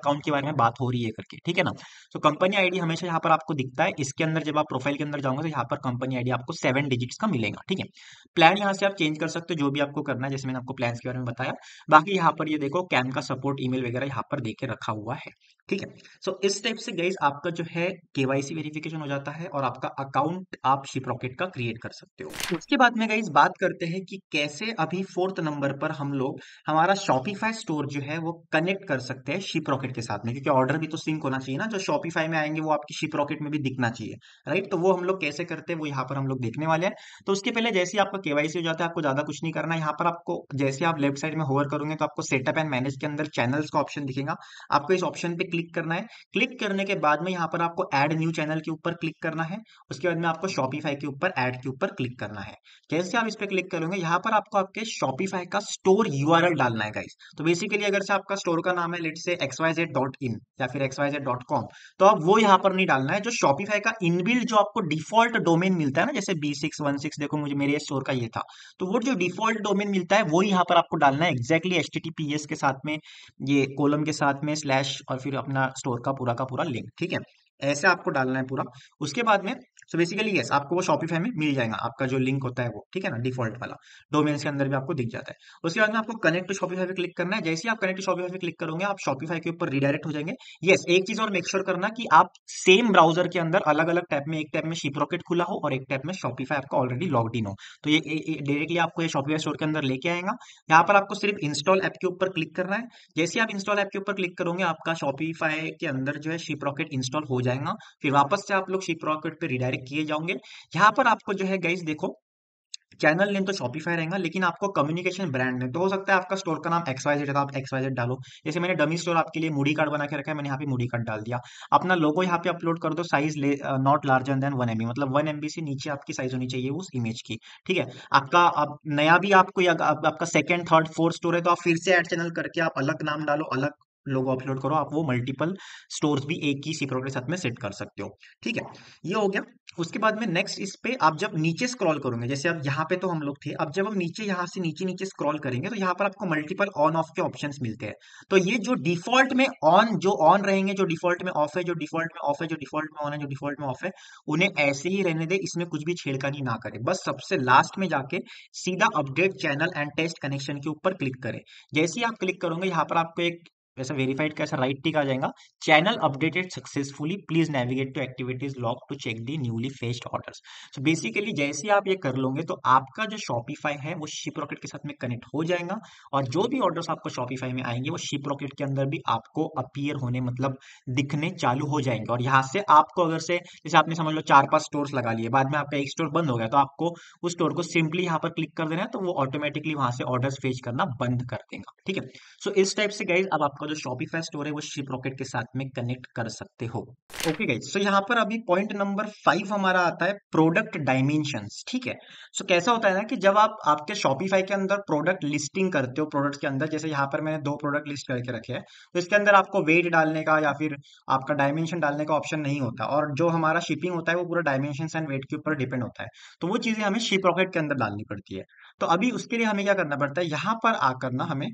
अकाउंट के बारे में बात हो रही है करके, ठीक है ना। तो कंपनी आईडी हमेशा यहाँ पर आपको दिखता है, इसके अंदर जब आप प्रोफाइल के अंदर जाओगे तो यहाँ पर कंपनी आईडी आपको 7 डिजिट्स का मिलेगा, ठीक है। प्लान यहाँ से आप चेंज कर सकते हो जो भी आपको करना है, जैसे मैंने आपको प्लान के बारे में बताया। बाकी यहाँ पर ये देखो कैम का सपोर्ट ईमेल वगैरह यहाँ पर देके रखा हुआ है, ठीक है। सो इस टाइप से गाइज आपका जो है केवाईसी वेरिफिकेशन हो जाता है और आपका अकाउंट आप शिपरॉकेट का क्रिएट कर सकते हो। उसके बाद में गाइज बात करते हैं कि कैसे अभी 4th नंबर पर हम लोग हमारा शॉपिफाई स्टोर जो है वो कनेक्ट कर सकते हैं शिपरॉकेट के साथ में, क्योंकि ऑर्डर भी तो सिंक होना चाहिए ना, जो शॉपिफाई में आएंगे वो आपकी शिपरॉकेट में भी दिखना चाहिए, राइट। तो वो हम लोग कैसे करते हैं वो यहाँ पर हम लोग देखने वाले हैं। तो उसके पहले जैसे ही आपका केवाईसी हो जाता है आपको ज्यादा कुछ नहीं करना है। यहाँ पर आपको जैसे आप लेफ्ट साइड में होवर करोगे तो आपको सेटअप एंड मैनेज के अंदर चैनल्स का ऑप्शन दिखेगा, आपको इस ऑप्शन पे क्लिक करना है। क्लिक करने के बाद में यहाँ पर आपको ऐड न्यू चैनल के ऊपर क्लिक करना है। उसके बाद में आपको शॉपिफाई के ऊपर ऐड के ऊपर क्लिक करना है। जैसे आप इस पे क्लिक करोगे यहाँ पर आपको आपके शॉपिफाई का स्टोर यूआरएल डालना है गाइस। तो बेसिकली अगर से आपका स्टोर का नाम है लेट से xyz.in या फिर xyz.com, तो आप वो यहाँ पर नहीं डालना है। जो शॉपिफाई का इनबिल्ट जो आपको डिफॉल्ट डोमेन मिलता है ना, जैसे B616, देखो मुझे मेरे स्टोर का ये था, तो वो जो डिफॉल्ट डोमेन मिलता है वो यहाँ पर आपको डालना है एग्जैक्टली HTTPS के साथ में, ये कोलम के साथ में स्लैश और फिर अपना स्टोर का पूरा लिंक, ठीक है। ऐसे आपको डालना है पूरा। उसके बाद में सो बेसिकली यस आपको वो शॉपिफाई में मिल जाएगा, आपका जो लिंक होता है वो, ठीक है ना, डिफॉल्ट वाला डोमेन्स के अंदर भी आपको दिख जाता है। उसके बाद में आपको कनेक्ट टू शॉपिफाई पे क्लिक करना है। जैसे ही आप कनेक्ट टू शॉपिफाई पे क्लिक करोगे आप शॉपिफाई के ऊपर रिडायरेक्ट हो जाएंगे। यस एक चीज और मेक श्योर करना कि आप सेम ब्राउजर के अंदर अलग अलग टैब में, एक टैब में शिपरॉकेट खुला हो और एक टैब में शॉपिफाई आपका ऑलरेडी लॉग्ड इन हो, तो ये डायरेक्टली आपको ये शॉपिफाई स्टोर के अंदर लेके आएगा। यहाँ पर आपको सिर्फ इंस्टॉल ऐप के ऊपर क्लिक करना है। जैसे आप इंस्टॉल ऐप के ऊपर क्लिक करोगे आपका शॉपिफाई के अंदर जो है शिपरॉकेट इंस्टॉल हो जाएगा। फिर वापस से आप लोग शिपरॉकेट पे रिडायरेक्ट किए जाओगे। यहाँ पर आपको जो है गाइस देखो चैनल नेम तो शॉपिफाई रहेगा, लेकिन आपको कम्युनिकेशन ब्रांड नेम तो हो सकता है आपका स्टोर का नाम XYZ है तो आप XYZ डालो। जैसे मैंने डमी स्टोर आपके लिए मूडी कार्ड बना के रखा है, मैंने यहाँ पे मूडी कार्ड डाल दिया। अपना लोगो यहाँ पे अपलोड कर दो, size not larger than 1 MB, मतलब 1 MB से नीचे आपकी साइज होनी चाहिए उस इमेज की, ठीक है। आपका अब नया भी आपको आपका सेकंड थर्ड फोर्थ स्टोर है तो आप फिर से ऐड चैनल करके आप अलग नाम डालो, अलग लोगो अपलोड करो, आप वो मल्टीपल स्टोर्स भी एक ही सीप्रो के साथ में सेट कर सकते हो, ठीक है। ये हो गया। उसके बाद में नेक्स्ट इस पे आप जब नीचे स्क्रॉल करोगे, जैसे अब यहाँ पे तो हम लोग थे, अब जब हम नीचे यहाँ से नीचे नीचे स्क्रॉल करेंगे तो यहाँ पर आपको मल्टीपल ऑन ऑफ के ऑप्शंस मिलते हैं। तो ये जो डिफॉल्ट में ऑन जो ऑन रहेंगे, जो डिफॉल्ट में ऑफ है, जो डिफॉल्ट में ऑफ है, जो डिफॉल्ट में ऑन है, जो डिफॉल्ट में ऑफ है, उन्हें ऐसे ही रहने दे, इसमें कुछ भी छेड़खानी ना करे। बस सबसे लास्ट में जाके सीधा update channel and test connection के ऊपर क्लिक करें। जैसे ही आप क्लिक करोगे यहाँ पर आपको एक ऐसा वेरीफाइड का ऐसा राइट टिक आ जाएगा, channel updated successfully, please navigate to activities log to check the newly fetched orders. So basically जैसे ही आप ये कर लोगे तो आपका जो शॉपिफाई है वो शिपरॉकेट के साथ में कनेक्ट हो जाएगा और जो भी ऑर्डर्स आपको शॉपिफाई में आएंगे वो शिपरॉकेट के अंदर भी आपको अपीयर होने, मतलब दिखने चालू हो जाएंगे। और यहाँ से आपको अगर से जैसे आपने समझ लो 4-5 स्टोर्स लगा लिए, बाद में आपका एक स्टोर बंद हो गया तो आपको उस स्टोर को सिंपली यहाँ पर क्लिक कर देना है, तो वो ऑटोमेटिकली वहां से ऑर्डर्स फेच करना बंद कर देगा, ठीक है। सो इस टाइप से गाइज अब आपका जो शॉपिफाई स्टोर है वो शिपरॉकेट के साथ में कनेक्ट कर सकते हो। ओके गाइज, सो यहाँ पर अभी पॉइंट नंबर 5 हमारा आता है प्रोडक्ट डायमेंशंस, ठीक है। सो कैसा होता है ना कि जब आप आपके शॉपिफाई के अंदर प्रोडक्ट लिस्टिंग करते हो, प्रोडक्ट्स के अंदर जैसे यहाँ पर मैंने 2 प्रोडक्ट लिस्ट करके रखे हैं, तो इसके अंदर आपको वेट डालने का या फिर आपका डायमेंशन डालने का ऑप्शन नहीं होता, और जो हमारा शिपिंग होता है वो पूरा डायमेंशन एंड वेट के ऊपर डिपेंड होता है। तो वो चीजें हमें शिपरॉकेट के अंदर डालनी पड़ती है। तो अभी उसके लिए हमें क्या करना पड़ता है, यहाँ पर आकर ना हमें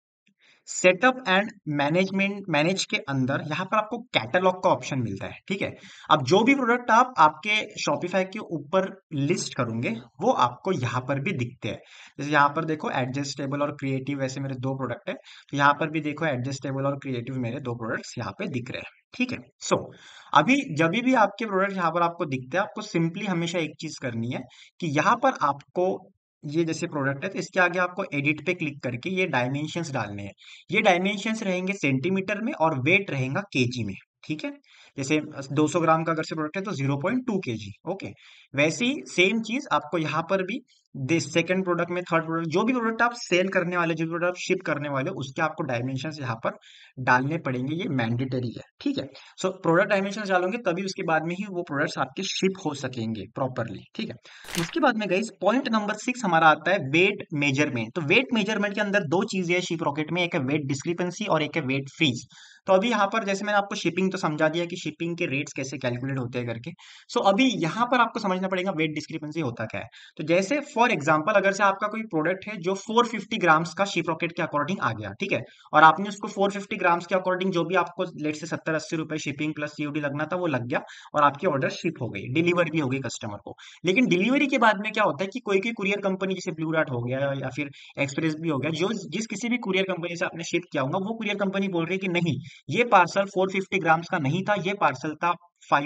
सेटअप एंड मैनेजमेंट मैनेज के अंदर यहाँ पर आपको कैटलॉग का ऑप्शन मिलता है, ठीक है। अब जो भी प्रोडक्ट आप आपके शॉपिफाई के ऊपर लिस्ट करोगे वो आपको यहाँ पर भी दिखते हैं। जैसे यहाँ पर देखो एडजस्टेबल और क्रिएटिव, वैसे मेरे 2 प्रोडक्ट है, तो यहाँ पर भी देखो एडजस्टेबल और क्रिएटिव मेरे 2 प्रोडक्ट्स यहाँ पे दिख रहे हैं, ठीक है। सो अभी जब भी आपके प्रोडक्ट यहाँ पर आपको दिखते हैं, आपको सिंपली हमेशा एक चीज करनी है कि यहाँ पर आपको ये जैसे प्रोडक्ट है तो इसके आगे आपको एडिट पे क्लिक करके ये डायमेंशंस डालने हैं। ये डायमेंशंस रहेंगे सेंटीमीटर में और वेट रहेगा केजी में, ठीक है। जैसे 200 ग्राम का अगर से प्रोडक्ट है तो 0.2 kg, ओके। वैसे ही सेम चीज आपको यहाँ पर भी सेकंड प्रोडक्ट में, थर्ड प्रोडक्ट, जो भी प्रोडक्ट आप सेल करने वाले, जो भी प्रोडक्ट आप शिप करने वाले हो, उसके आपको डायमेंशंस यहाँ पर डालने पड़ेंगे, ये मैंडेटरी है, ठीक है। सो प्रोडक्ट डायमेंशंस डालोगे तभी उसके बाद में ही वो प्रोडक्ट्स आपके शिप हो सकेंगे प्रॉपरली, ठीक है। उसके बाद में गाइस पॉइंट नंबर 6 हमारा आता है वेट मेजरमेंट। तो वेट मेजरमेंट के अंदर 2 चीजें है शिप रॉकेट में, एक है वेट डिस्क्रिपेंसी और एक है वेट फ्रीज। तो अभी यहाँ पर जैसे मैंने आपको शिपिंग तो समझा दिया कि शिपिंग के रेट्स कैसे कैलकुलेट होते हैं करके। सो अभी यहाँ पर आपको समझना पड़ेगा वेट डिस्क्रिपेंसी होता क्या है। तो जैसे फॉर एग्जांपल अगर से आपका कोई प्रोडक्ट है जो 450 ग्राम्स का शिप रॉकेट के अकॉर्डिंग आ गया, ठीक है, और आपने उसको 450 ग्राम्स के अकॉर्डिंग जो भी आपको लेट से 70-80 रुपए शिपिंग प्लस सीओडी लगना था वो लग गया, और आपकी ऑर्डर शिप हो गई, डिलीवर भी हो गई कस्टमर को। लेकिन डिलीवरी के बाद में क्या होता है कि कोई कोई कुरियर कंपनी जैसे ब्लू डार्ट हो गया या फिर एक्सप्रेस भी हो गया, जो जिस किसी भी कुरियर कंपनी से आपने शिप किया होगा वो कुरियर कंपनी बोल रही है कि नहीं, ये पार्सल 450 ग्राम्स का नहीं था, ये पार्सल था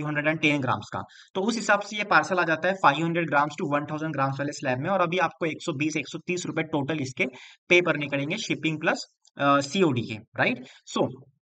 510 ग्राम्स का। तो उस हिसाब से ये पार्सल आ जाता है 500 ग्राम्स टू 1000 ग्राम्स वाले स्लैब में, और अभी आपको 120-130 रुपए टोटल इसके पे करने पड़ेंगे शिपिंग प्लस सीओडी के, राइट। सो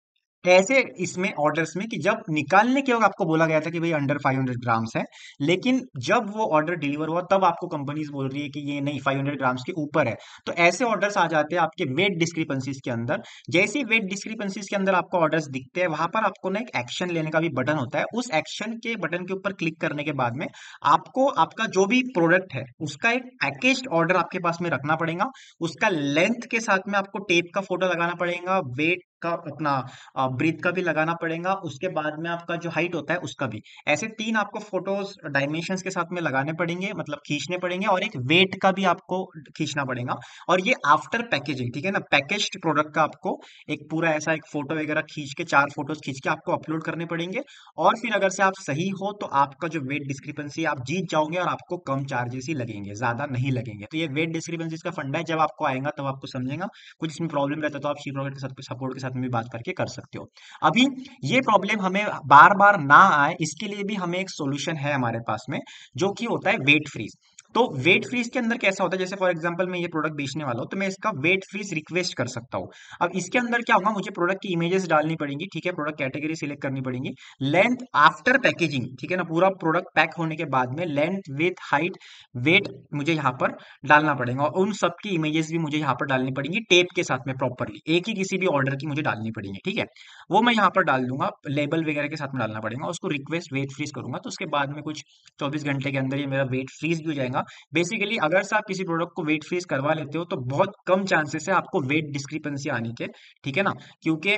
ऐसे इसमें ऑर्डर्स में कि जब निकालने के वक्त आपको बोला गया था कि भाई अंडर 500 ग्राम्स है, लेकिन जब वो ऑर्डर डिलीवर हुआ तब आपको कंपनीज बोल रही है कि ये नहीं 500 ग्राम्स के ऊपर है। तो ऐसे ऑर्डर्स आ जाते हैं आपके वेट डिस्क्रिपेंसीज के अंदर। जैसे ही वेट डिस्क्रिपेंसीज के अंदर आपको ऑर्डर्स दिखते हैं, वहां पर आपको ना एक एक्शन लेने का भी बटन होता है। उस एक्शन के बटन के ऊपर क्लिक करने के बाद में आपको आपका जो भी प्रोडक्ट है उसका एक पैकेज्ड ऑर्डर आपके पास में रखना पड़ेगा। उसका लेंथ के साथ में आपको टेप का फोटो लगाना पड़ेगा, वेट का अपना ब्रीथ का भी लगाना पड़ेगा, उसके बाद में आपका जो हाइट होता है उसका भी। ऐसे 3 आपको फोटोज डायमेंशंस के साथ में लगाने पड़ेंगे, मतलब खींचने पड़ेंगे, और एक वेट का भी आपको खींचना पड़ेगा। और ये आफ्टर पैकेजिंग, ठीक है ना, पैकेज्ड प्रोडक्ट का आपको एक पूरा ऐसा एक फोटो वगैरह खींच के 4 फोटोज खींच के आपको अपलोड करने पड़ेंगे। और फिर अगर से आप सही हो तो आपका जो वेट डिस्क्रिपेंसी आप जीत जाओगे और आपको कम चार्जेस ही लगेंगे, ज्यादा नहीं लगेंगे। तो ये वेट डिस्क्रिपेंसी का फंडा है, जब आपको आएगा तब आपको समझेगा। कुछ इसमें प्रॉब्लम रहता है तो आप शी प्रोडक्ट के साथ सपोर्ट के साथ में भी बात करके कर सकते हो। अभी ये प्रॉब्लम हमें बार बार ना आए इसके लिए भी हमें एक सॉल्यूशन है हमारे पास में, जो कि होता है वेट फ्रीज। तो वेट फ्रीज के अंदर कैसा होता है, जैसे फॉर एग्जांपल मैं ये प्रोडक्ट बेचने वाला हूं तो मैं इसका वेट फ्रीज रिक्वेस्ट कर सकता हूं। अब इसके अंदर क्या होगा, मुझे प्रोडक्ट की इमेजेस डालनी पड़ेंगी, ठीक है, प्रोडक्ट कैटेगरी सिलेक्ट करनी पड़ेगी, लेंथ आफ्टर पैकेजिंग, ठीक है ना, पूरा प्रोडक्ट पैक होने के बाद में लेंथ विथ हाइट वेट मुझे यहाँ पर डालना पड़ेगा, और उन सब की इमेजेस भी मुझे यहाँ पर डालनी पड़ेंगी टेप के साथ में प्रॉपरली, एक ही किसी भी ऑर्डर की मुझे डालनी पड़ेगी, ठीक है। वो मैं यहाँ पर डाल दूंगा, लेबल वगैरह के साथ में डालना पड़ेगा, उसको रिक्वेस्ट वेट फ्रीज करूंगा, तो उसके बाद में कुछ 24 घंटे के अंदर ये मेरा वेट फ्रीज भी हो जाएगा। बेसिकली अगर से आप किसी प्रोडक्ट को वेट फ्रीज करवा लेते हो तो बहुत कम चांसेस है आपको वेट डिस्क्रिपेंसी आने के, ठीक है ना, क्योंकि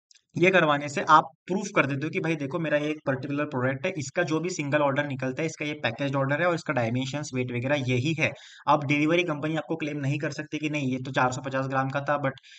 ये करवाने से आप प्रूफ कर देते हो कि भाई देखो मेरा ये एक पर्टिकुलर प्रोडक्ट है, इसका जो भी सिंगल ऑर्डर निकलता है इसका ये पैकेज ऑर्डर है और इसका डायमेंशंस वेट वगैरह यही है। अब डिलीवरी कंपनी आपको क्लेम नहीं कर सकती कि नहीं ये तो 450 ग्राम का था बट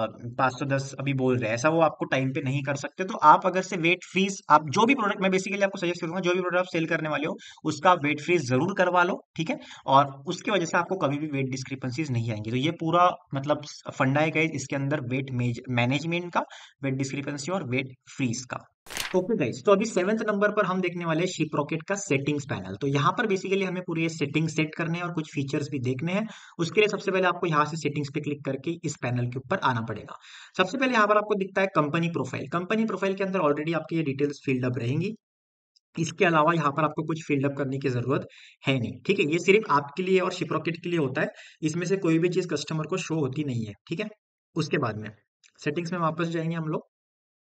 510 अभी बोल रहे हैं, ऐसा वो आपको टाइम पे नहीं कर सकते। तो आप अगर से वेट फ्रीज, आप जो भी प्रोडक्ट, मैं बेसिकली आपको सजेस्ट करूंगा जो भी प्रोडक्ट आप सेल करने वाले हो उसका वेट फ्रीज जरूर करवा लो, ठीक है, और उसकी वजह से आपको कभी भी वेट डिस्क्रिपेंसीज नहीं आएंगी। तो ये पूरा मतलब फंडा है गाइस इसके अंदर वेट मैनेजमेंट का, वेट डिस्क्रिपेंसी और वेट फ्रीज का। ओके गाइस, तो अभी 7th नंबर पर हम देखने वाले हैं शिप रॉकेट का सेटिंग्स पैनल। तो यहाँ पर बेसिकली हमें पूरी सेटिंग सेट करने हैं और कुछ फीचर्स भी देखने हैं। उसके लिए सबसे पहले आपको यहाँ से सेटिंग्स पे क्लिक करके इस पैनल के ऊपर आना पड़ेगा। सबसे पहले यहाँ पर आपको दिखता है कंपनी प्रोफाइल। कंपनी प्रोफाइल के अंदर ऑलरेडी आपकी ये डिटेल्स फील्ड अप रहेंगी। इसके अलावा यहाँ पर आपको कुछ फील्ड अप करने की जरूरत है नहीं, ठीक है, ये सिर्फ आपके लिए और शिप रॉकेट के लिए होता है। इसमें से कोई भी चीज कस्टमर को शो होती नहीं है, ठीक है। उसके बाद में सेटिंग्स में वापस जाएंगे हम लोग,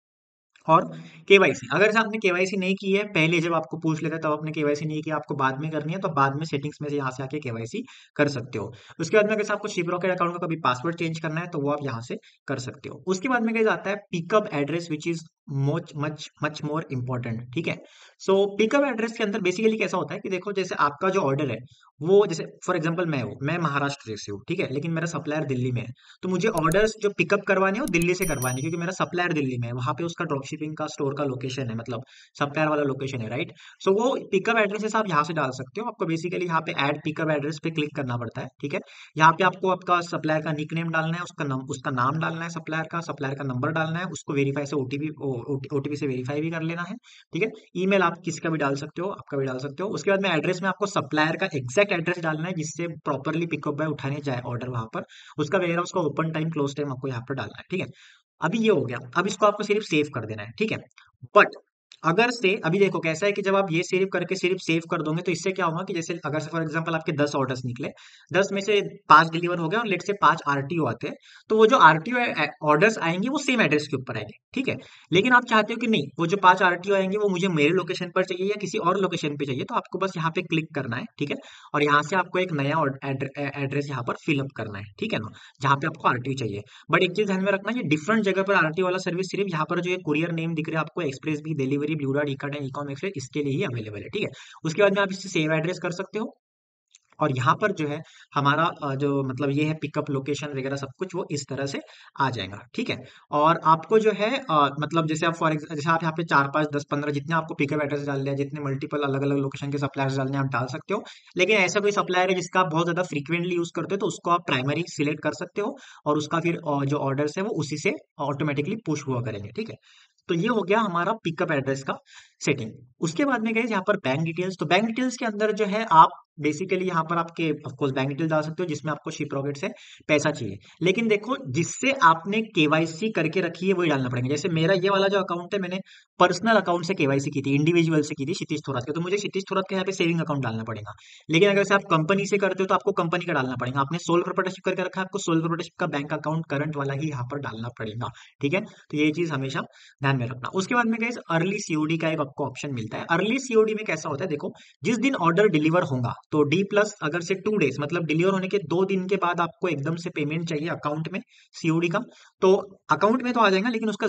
और केवाईसी, अगर से आपने केवाईसी नहीं की है, पहले जब आपको पूछ लेता है तब आपने केवाईसी नहीं की, आपको बाद में करनी है, तो बाद में सेटिंग्स में से यहाँ से आके केवाईसी कर सकते हो। उसके बाद में अगर आपको शिप रॉकेट अकाउंट का कभी पासवर्ड चेंज करना है तो वो आप यहाँ से कर सकते हो। उसके बाद में क्या आता है pickup address, which is much much much more important, ठीक है। सो पिकअप एड्रेस के अंदर बेसिकली कैसा होता है कि देखो जैसे आपका जो ऑर्डर है वो, जैसे फॉर एग्जांपल मैं महाराष्ट्र से हूँ, ठीक है, लेकिन मेरा सप्लायर दिल्ली में है, तो मुझे ऑर्डर्स जो पिकअप करवाने हो दिल्ली से करवाने हैं, क्योंकि मेरा सप्लायर दिल्ली में है, वहां पे उसका ड्रॉप शिपिंग का स्टोर का लोकेशन है, मतलब सप्लायर वाला लोकेशन है, राइट। सो वो पिकअप एड्रेसेस आप यहाँ से डाल सकते हो। आपको बेसिकली यहाँ पे ऐड पिकअप एड्रेस पे क्लिक करना पड़ता है, ठीक है। यहाँ पे आपको आपका सप्लायर का निक नेम डालना है, उसका नाम डालना है, सप्लायर का नंबर डालना है, उसको वेरीफाई से ओटीपी से वेरीफाई भी कर लेना है, ठीक है। ईमेल आप किसी का भी डाल सकते हो, आपका भी डाल सकते हो। उसके बाद में एड्रेस में आपको सप्लायर का एग्जैक्ट एड्रेस डालना है जिससे प्रॉपरली पिकअप बाय उठाने जाए ऑर्डर वहां पर, उसका वगैरह, उसका ओपन टाइम क्लोज टाइम आपको यहाँ पर डालना है, ठीक है। अभी ये हो गया, अब इसको आपको सिर्फ सेव कर देना है, ठीक है। बट अगर से अभी देखो कैसा है कि जब आप ये सिर्फ सेव कर दोगे तो इससे क्या होगा कि जैसे अगर से फॉर एग्जांपल आपके 10 ऑर्डर्स निकले, 10 में से 5 डिलीवर हो गए और लेट से 5 आरटीओ आते हैं, तो वो जो आरटीओ ऑर्डर्स आएंगे वो सेम एड्रेस के ऊपर आएंगे, ठीक है। लेकिन आप चाहते हो कि नहीं, वो जो 5 आरटीओ आएंगे वो मुझे मेरे लोकेशन पर चाहिए या किसी और लोकेशन पे चाहिए, तो आपको बस यहाँ पे क्लिक करना है, ठीक है। और यहाँ से आपको एक नया एड्रेस यहाँ पर फिलअप करना है, ठीक है ना, जहाँ पे आपको आरटीओ चाहिए। बट एक चीज ध्यान में रखना, ये डिफरेंट जगह पर आरटीओ वाला सर्विस सिर्फ यहाँ पर जो ये कुरियर नेम दिख रहा है आपको, एक्सप्रेस भी, delivery, Blue Dart, Ekart and Ecom Express, इसके लिए ही अवेलेबल है, ठीक है। उसके बाद में आप इससे सेव एड्रेस कर सकते हो। और यहाँ पर जो है हमारा जो मतलब ये है पिकअप लोकेशन वगैरह सब कुछ वो इस तरह से आ जाएगा, ठीक है। और आपको जो है मतलब जैसे आप जैसे आप यहाँ पे 4 5 10 15 जितने आपको पिकअप एड्रेस डालने हैं, जितने मल्टीपल अलग अलग लोकेशन के सप्लायर्स डालने हैं आप डाल सकते हो। लेकिन ऐसा कोई सप्लायर है जिसका आप बहुत ज्यादा फ्रीक्वेंटली यूज करते हो तो उसको आप प्राइमरी सिलेक्ट कर सकते हो, और उसका फिर जो ऑर्डर्स है वो उसी से ऑटोमेटिकली पुश हुआ करेंगे, ठीक है। तो ये हो गया हमारा पिकअप एड्रेस का सेटिंग। उसके बाद में गए यहाँ पर बैंक डिटेल्स। तो बैंक डिटेल्स के अंदर जो है आप बेसिकली यहाँ पर आपके ऑफकोर्स बैंक डिटेल डाल सकते हो जिसमें आपको शिप रॉकेट से पैसा चाहिए। लेकिन देखो जिससे आपने केवाईसी करके रखी है वही डालना पड़ेगा। जैसे मेरा ये वाला जो अकाउंट है, मैंने पर्सनल अकाउंट से केवाईसी की थी, इंडिविजुअल से की थी क्षितिज थोरात के, तो मुझे क्षितिज थोरात के यहाँ पे सेविंग अकाउंट डालना पड़ेगा। लेकिन अगर से आप कंपनी से करते हो तो आपको कंपनी का डालना पड़ेगा। आपने सोल प्रोप्राइटरशिप करके रखा है, आपको सोल प्रोप्राइटरशिप का बैंक अकाउंट करंट वाला ही यहाँ पर डालना पड़ेगा, ठीक है। तो ये चीज हमेशा ध्यान में रखना। उसके बाद में गाइस अर्ली सीओडी का एक आपको ऑप्शन मिलता है। अर्ली सीओडी में कैसा होता है, देखो जिस दिन ऑर्डर डिलीवर होगा तो डी प्लस अगर से 2 डेज मतलब डिलीवर होने के 2 दिन के बाद आपको एकदम से पेमेंट चाहिए अकाउंट में सीओडी का, तो अकाउंट में तो आ जाएगा लेकिन उसका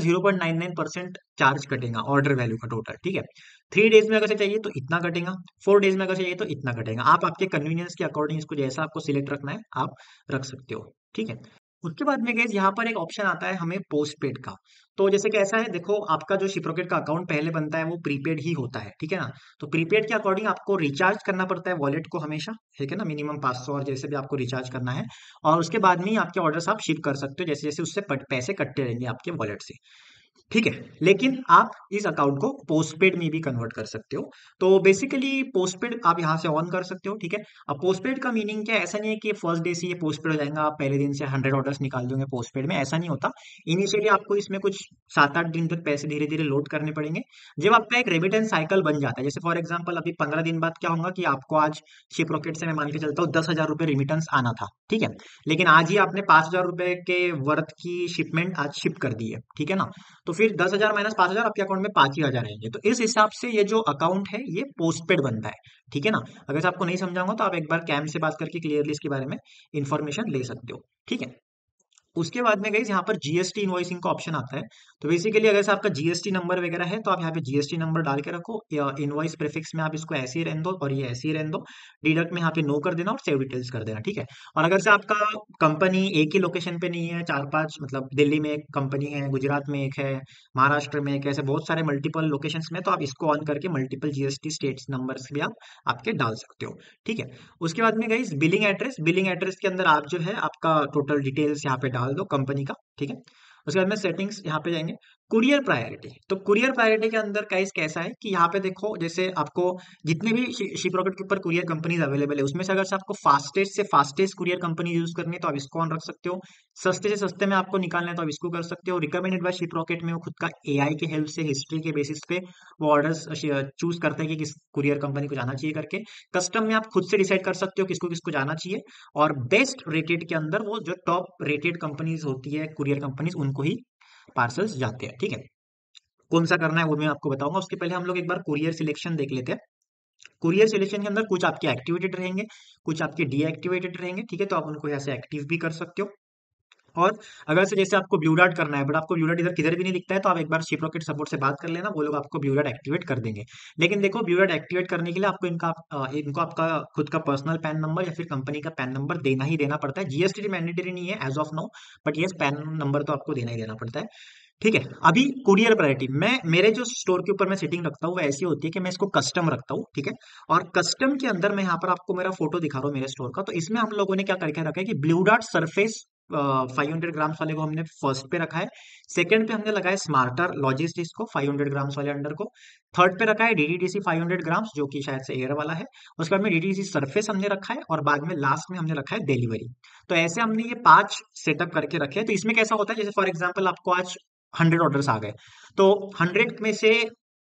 0.99% चार्ज कटेगा ऑर्डर वैल्यू का टोटल, ठीक है। 3 डेज में अगर से चाहिए तो इतना कटेगा, 4 डेज में अगर चाहिए तो इतना कटेगा। आप आपके कन्वीनियंस के अकॉर्डिंग इसको जैसा आपको सिलेक्ट रखना है आप रख सकते हो, ठीक है। उसके बाद में गाइस यहाँ पर एक ऑप्शन आता है हमें पोस्ट पेड का। तो जैसे कैसा है, देखो आपका जो शिपरॉकेट का अकाउंट पहले बनता है वो प्रीपेड ही होता है, ठीक है ना। तो प्रीपेड के अकॉर्डिंग आपको रिचार्ज करना पड़ता है वॉलेट को हमेशा, ठीक है ना, मिनिमम 500 और जैसे भी आपको रिचार्ज करना है। और उसके बाद में ही आपके ऑर्डर्स आप शिप कर सकते हो, जैसे जैसे उससे पैसे कटते रहेंगे आपके वॉलेट से, ठीक है। लेकिन आप इस अकाउंट को पोस्टपेड में भी कन्वर्ट कर सकते हो। तो बेसिकली पोस्टपेड आप यहाँ से ऑन कर सकते हो, ठीक है। अब पोस्टपेड का मीनिंग क्या है, ऐसा नहीं है कि फर्स्ट डे से ये पोस्टपेड हो जाएगा, आप पहले दिन से 100 ऑर्डर्स निकाल दोगे पोस्टपेड में, ऐसा नहीं होता। इनिशियली आपको इसमें कुछ 7 8 दिन तक पैसे धीरे धीरे लोड करने पड़ेंगे। जब आपका एक रेमिटेंस साइकिल बन जाता है, जैसे फॉर एग्जाम्पल अभी 15 दिन बाद क्या होगा कि आपको आज शिप रॉकेट से मैं मान के चलता हूँ 10,000 रुपये रिमिटेंस आना था, ठीक है। लेकिन आज ही आपने 5,000 रुपए के वर्थ की शिपमेंट आज शिप कर दी है, ठीक है ना। तो फिर 10,000 माइनस 5,000 आपके अकाउंट में 5 ही हजार आएंगे। तो इस हिसाब से ये जो अकाउंट है ये पोस्टपेड बनता है, ठीक है ना। अगर से आपको नहीं समझाऊंगा तो आप एक बार कैम से बात करके क्लियरली इसके बारे में इंफॉर्मेशन ले सकते हो, ठीक है। उसके बाद में गई यहाँ पर जीएसटी इनवॉइसिंग का ऑप्शन आता है। तो बेसिकली अगर से आपका जीएसटी नंबर वगैरह है तो आप यहाँ पे जीएसटी नंबर डाल के रखो, या इनवॉइस प्रीफिक्स में आप इसको ऐसे ही रहने दो और ये ऐसे ही रहने दो, डिडक्ट में यहाँ पे नो कर देना और सेव डिटेल्स कर देना, ठीक है। और अगर से आपका कंपनी एक ही लोकेशन पे नहीं है, 4 5 मतलब दिल्ली में एक कंपनी है, गुजरात में एक है, महाराष्ट्र में एक, ऐसे बहुत सारे मल्टीपल लोकेशंस में, तो आप इसको ऑन करके मल्टीपल जीएसटी स्टेट्स नंबर्स भी आप आपके डाल सकते हो, ठीक है। उसके बाद में गाइस बिलिंग एड्रेस के अंदर आप जो है आपका टोटल डिटेल्स यहाँ पे डाल दो कंपनी का, ठीक है। उसके बाद में सेटिंग्स यहाँ पे जाएंगे, कुरियर प्रायोरिटी। तो कुरियर प्रायोरिटी के अंदर गाइस कैसा है कि यहाँ पे देखो जैसे आपको जितने भी शिप रॉकेट के ऊपर कुरियर कंपनीज अवेलेबल है उसमें से अगर से आपको फास्टेस्ट से फास्टेस्ट कुरियर कंपनी यूज करनी है तो आप इसको ऑन रख सकते हो। सस्ते से सस्ते में आपको निकालना है तो आप इसको कर सकते हो। रिकमेंडेड बाय शिप रॉकेट में वो खुद का एआई के हेल्प से हिस्ट्री के बेसिस पे वो ऑर्डर्स चूज करते हैं कि किस कुरियर कंपनी को जाना चाहिए करके। कस्टम में आप खुद से डिसाइड कर सकते हो किसको किसको जाना चाहिए। और बेस्ट रेटेड के अंदर वो जो टॉप रेटेड कंपनीज होती है कुरियर कंपनीज उनको ही पार्सल्स जाते हैं, ठीक है। कौन सा करना है वो मैं आपको बताऊंगा। उसके पहले हम लोग एक बार कुरियर सिलेक्शन देख लेते हैं। कुरियर सिलेक्शन के अंदर कुछ आपके एक्टिवेटेड रहेंगे, कुछ आपके डीएक्टिवेटेड रहेंगे, ठीक है। तो आप उनको यहाँ से एक्टिव भी कर सकते हो। और अगर से जैसे आपको ब्लू डार्ट करना है बट आपको ब्लू डार्ट इधर किधर भी नहीं दिखता है तो आप एक बार शिप रॉकेट सपोर्ट से बात कर लेना, वो लोग आपको ब्लू डार्ट एक्टिवेट कर देंगे। लेकिन देखो ब्लू डार्ट एक्टिवेट करने के लिए आपको इनको आपका खुद का पर्सनल पैन नंबर या फिर कंपनी का पैन नंबर देना ही देना पड़ता है। जीएसटी मैंडेटरी नहीं है as of now, but yes PAN number तो आपको देना ही देना पड़ता है, ठीक है। अभी कुरियर प्रायोरिटी मैं मेरे जो स्टोर के ऊपर मैं सेटिंग रखता हूँ वो ऐसी होती है कि मैं इसको कस्टम रखता हूँ, ठीक है। और कस्टम के अंदर मैं यहाँ पर आपको मेरा फोटो दिखा रहा हूँ मेरे स्टोर का। तो इसमें हम लोगों ने क्या करके रखा है कि ब्लू डॉट सरफेस 500 ग्राम्स वाले को हमने फर्स्ट पे रखा है। सेकंड पे हमने लगाया स्मार्टर लॉजिस्टिक्स को 500 ग्राम्स वाले अंडर को। थर्ड पे रखा है डीडीडीसी 500 ग्राम्स जो कि शायद से एयर वाला है। उसके बाद में डीडीडीसी सरफेस हमने रखा है और बाद में लास्ट में हमने रखा है डिलीवरी। तो ऐसे हमने ये 5 सेटअप करके रखे हैं। तो इसमें कैसा होता है जैसे फॉर एग्जाम्पल आपको आज 100 ऑर्डर्स आ गए तो 100 में से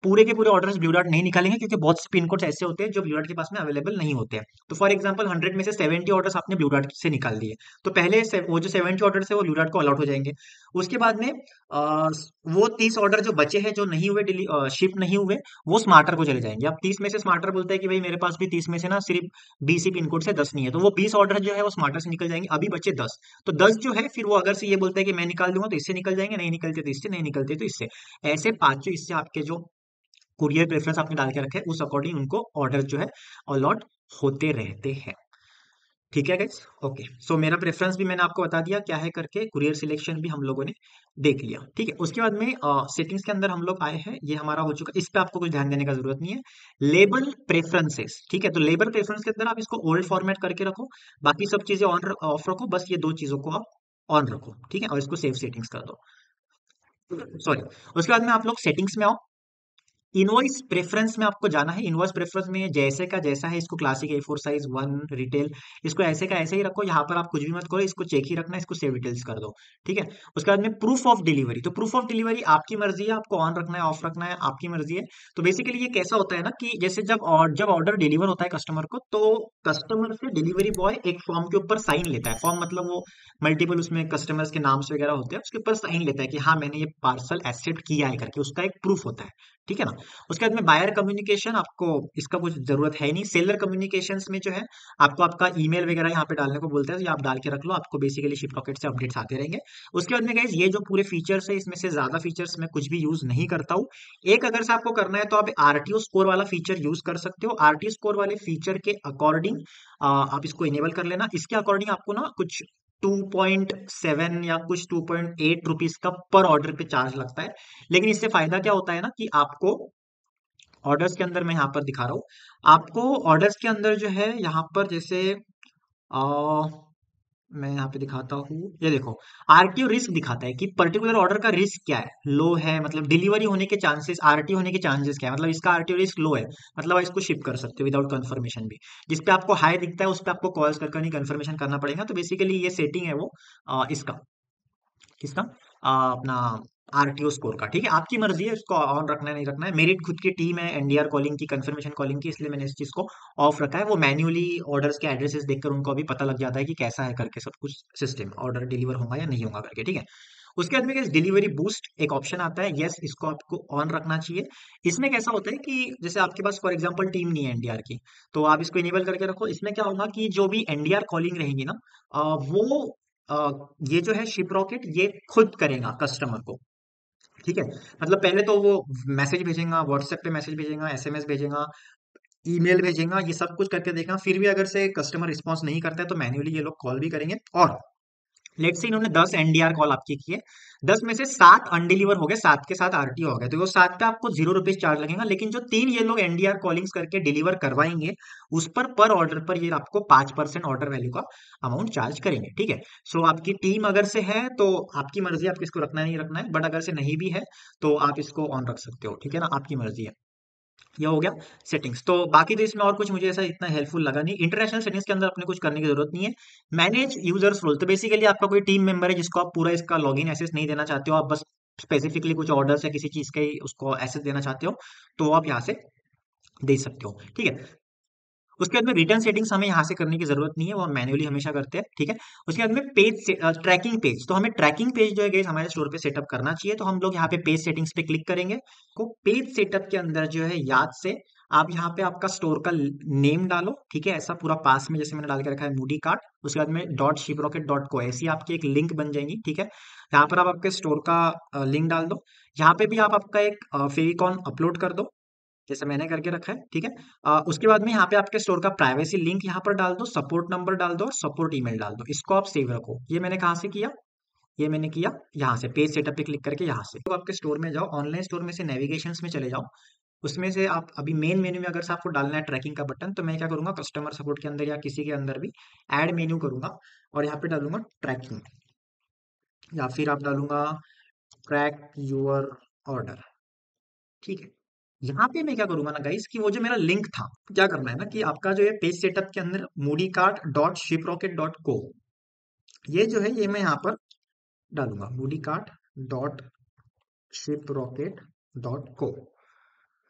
पूरे के पूरे ऑर्डर्स ब्लू डार्ट नहीं निकालेंगे, क्योंकि बहुत से पिन कोड्स ऐसे होते हैं जो ब्लू डार्ट के पास में अवेलेबल नहीं होते हैं। तो फॉर एग्जांपल 100 में से 70 ऑर्डर्स आपने ब्लू डार्ट से निकाल दिए, तो पहले से वो जो 70 ऑर्डर्स है वो ब्लू डार्ट को अलॉट हो जाएंगे। उसके बाद में वो 30 ऑर्डर जो बचे हैं, जो नहीं हुए, शिप नहीं हुए, वो स्मार्टर को चले जाएंगे। अब 30 में से स्मार्टर बोलता है कि भाई मेरे पास भी 30 में से ना सिर्फ 20 ही पिन कोड से 10 नहीं है, तो वो 20 ऑर्डर जो है वो स्मार्टर से निकल जाएंगे, अभी बचे 10। तो 10 जो है फिर वो अगर से ये बोलता है कि मैं निकाल दूंगा तो इससे निकल जाएंगे, नहीं निकलते तो इससे, नहीं निकलते तो इससे। ऐसे पांचों इससे आपके जो कुरियर प्रेफरेंस आपने डाल के रखे हैं उस अकॉर्डिंग उनको ऑर्डर जो है अलॉट होते रहते हैं। ठीक है गाइस, ओके। सो मेरा प्रेफरेंस भी मैंने आपको बता दिया क्या है करके, कुरियर सिलेक्शन भी हम लोगों ने देख लिया। ठीक है, उसके बाद में सेटिंग्स के अंदर हम लोग आए हैं, ये हमारा हो चुका, इस पे आपको कुछ ध्यान देने का जरूरत नहीं है। लेबल प्रेफरेंसेस, ठीक है, तो लेबल प्रेफरेंस के अंदर आप इसको ओल्ड फॉर्मेट करके रखो, बाकी सब चीजें ऑन ऑफ रखो, बस ये दो चीजों को आप ऑन रखो। ठीक है, और इसको सेव सेटिंग्स कर दो, सॉरी। उसके बाद में आप लोग सेटिंग्स में आओ, इनवॉइस प्रेफरेंस में आपको जाना है। इनवॉइस प्रेफरेंस में जैसे का जैसा है, इसको क्लासिक A4 साइज 1 रिटेल, इसको ऐसे का ऐसे ही रखो, यहाँ पर आप कुछ भी मत करो, इसको चेक ही रखना है, इसको सेव डिटेल्स कर दो। ठीक है, उसके बाद में प्रूफ ऑफ डिलीवरी, तो प्रूफ ऑफ डिलीवरी आपकी मर्जी है, आपको ऑन रखना है ऑफ रखना है, आपकी मर्जी है। तो बेसिकली ये कैसा होता है ना कि जैसे जब ऑर्डर डिलीवर होता है कस्टमर को, तो कस्टमर से डिलीवरी बॉय एक फॉर्म के ऊपर साइन लेता है। फॉर्म मतलब वो मल्टीपल उसमें कस्टमर्स के नाम्स वगैरह होते हैं, उसके ऊपर साइन लेता है कि हाँ मैंने ये पार्सल एक्सेप्ट किया है करके, उसका एक प्रूफ होता है। ठीक है ना। उसके बाद में बायर कम्युनिकेशन, आपको इसका कुछ जरूरत है नहीं। सेलर कम्युनिकेशंस में जो है आपको आपका ईमेल वगैरह यहाँ पे डालने को बोलते हैं, तो ये आप डाल के रख लो, आपको बेसिकली शिप रॉकेट से अपडेट्स आते रहेंगे। उसके बाद में गाइस ये जो पूरे फीचर्स है, इसमें से ज्यादा फीचर्स मैं कुछ भी यूज नहीं करता हूँ। एक अगर से आपको करना है तो आप आरटीओ स्कोर वाला फीचर यूज कर सकते हो। आरटीओ स्कोर वाले फीचर के अकॉर्डिंग आप इसको इनेबल कर लेना। इसके अकॉर्डिंग आपको ना कुछ 2.7 या कुछ 2.8 रुपीज का पर ऑर्डर पे चार्ज लगता है। लेकिन इससे फायदा क्या होता है ना कि आपको ऑर्डर्स के अंदर, मैं यहाँ पर दिखा रहा हूँ आपको, ऑर्डर्स के अंदर जो है यहाँ पर जैसे आ, मैं यहाँ पे दिखाता हूँ, ये देखो आरटीओ रिस्क दिखाता है कि पर्टिकुलर ऑर्डर का रिस्क क्या है, लो है, मतलब डिलीवरी होने के चांसेस, आरटीओ होने के चांसेस क्या है, मतलब इसका आरटीओ रिस्क लो है, मतलब आप इसको शिप कर सकते हो विदाउट कंफर्मेशन भी। जिस पे आपको हाई दिखता है उस पे आपको कॉल्स कर नहीं कंफर्मेशन करना पड़ेगा। तो बेसिकली ये सेटिंग है वो इसका किसका अपना आरटीओ स्कोर का। ठीक है, आपकी मर्जी है इसको ऑन रखना है नहीं रखना है। मेरी खुद की टीम है एनडीआर कॉलिंग की, कंफर्मेशन कॉलिंग की, इसलिए मैंने इस चीज को ऑफ रखा है। वो मैन्युअली ऑर्डर्स के एड्रेसेस देखकर उनको अभी पता लग जाता है कि कैसा है करके सब कुछ सिस्टम, ऑर्डर डिलीवर होगा या नहीं होगा करके। ठीक है, उसके बाद में डिलीवरी बूस्ट एक ऑप्शन आता है, यस इसको आपको ऑन रखना चाहिए। इसमें कैसा होता है कि जैसे आपके पास फॉर एग्जांपल टीम नहीं है एनडीआर की, तो आप इसको इनेबल करके रखो। इसमें क्या होगा कि जो भी एनडीआर कॉलिंग रहेगी ना, वो अ, ये जो है शिप रॉकेट ये खुद करेगा कस्टमर को। ठीक है, मतलब पहले तो वो मैसेज भेजेगा, व्हाट्सएप पे मैसेज भेजेगा, एसएमएस भेजेगा, ईमेल भेजेगा, ये सब कुछ करके देखेगा। फिर भी अगर से कस्टमर रिस्पॉन्स नहीं करता है तो मैन्युअली ये लोग कॉल भी करेंगे। और लेट्स से इन्होंने 10 एनडीआर कॉल आपकी की है, 10 में से 7 अनडिलीवर हो गए, 7 के साथ आरटीओ हो गए, तो वो 7 पे आपको 0 रुपीज चार्ज लगेगा। लेकिन जो 3 ये लोग एनडीआर कॉलिंग्स करके डिलीवर करवाएंगे, उस पर ऑर्डर पर ये आपको 5% ऑर्डर वैल्यू का अमाउंट चार्ज करेंगे। ठीक है, सो आपकी टीम अगर से है तो आपकी मर्जी है, आपको इसको रखना है नहीं रखना है, बट अगर से नहीं भी है तो आप इसको ऑन रख सकते हो। ठीक है ना, आपकी मर्जी है। ये हो गया सेटिंग्स। तो बाकी तो इसमें और कुछ मुझे ऐसा इतना हेल्पफुल लगा नहीं। इंटरनेशनल सेटिंग्स के अंदर अपने कुछ करने की जरूरत नहीं है। मैनेज यूजर्स रोल, तो बेसिकली आपका कोई टीम मेंबर है जिसको आप पूरा इसका लॉगिन एक्सेस नहीं देना चाहते हो, आप बस स्पेसिफिकली कुछ ऑर्डर्स या किसी चीज का ही उसको एक्सेस देना चाहते हो, तो आप यहाँ से दे सकते हो। ठीक है, उसके बाद में रिटर्न सेटिंग्स हमें यहाँ से करने की जरूरत नहीं है, वो हम मैन्युअली हमेशा करते हैं। ठीक है, उसके बाद में पेज से ट्रैकिंग पेज, तो हमें ट्रैकिंग पेज जो है guys हमारे स्टोर पे सेटअप करना चाहिए। तो हम लोग यहाँ पे पेज सेटिंग्स पे क्लिक करेंगे, को पेज सेटअप के अंदर जो है याद से आप यहाँ पे आपका स्टोर का नेम डालो। ठीक है, ऐसा पूरा पास में जैसे मैंने डाल के रखा है मूडी कार्ट, उसके बाद में .shiprocket.co, ऐसी आपकी एक लिंक बन जाएंगी। ठीक है, यहाँ पर आप आपके स्टोर का लिंक डाल दो। यहाँ पे भी आप आपका एक फेविकॉन अपलोड कर दो, जैसे मैंने करके रखा है। ठीक है, उसके बाद में यहाँ पे आपके स्टोर का प्राइवेसी लिंक यहाँ पर डाल दो, सपोर्ट नंबर डाल दो और सपोर्ट ईमेल डाल दो, इसको आप सेव रखो। ये मैंने कहाँ से किया, ये मैंने किया यहाँ से, पेज सेटअप पे क्लिक करके यहाँ से। तो आपके स्टोर में जाओ, ऑनलाइन स्टोर में से नेविगेशंस में चले जाओ, उसमें से आप अभी मेन मेन्यू में अगर से आपको डालना है ट्रैकिंग का बटन, तो मैं क्या करूंगा कस्टमर सपोर्ट के अंदर या किसी के अंदर भी ऐड मेन्यू करूंगा और यहाँ पे डालूंगा ट्रैकिंग, या फिर आप डालूंगा ट्रैक यूर ऑर्डर। ठीक है, यहाँ पे मैं क्या करूंगा ना गाइस कि वो जो मेरा लिंक था, क्या करना है ना कि आपका जो है पेज सेटअप के अंदर मूडी कार्ट .shiprocket.co, ये जो है ये मैं यहाँ पर डालूंगा मूडी कार्ट .shiprocket.co।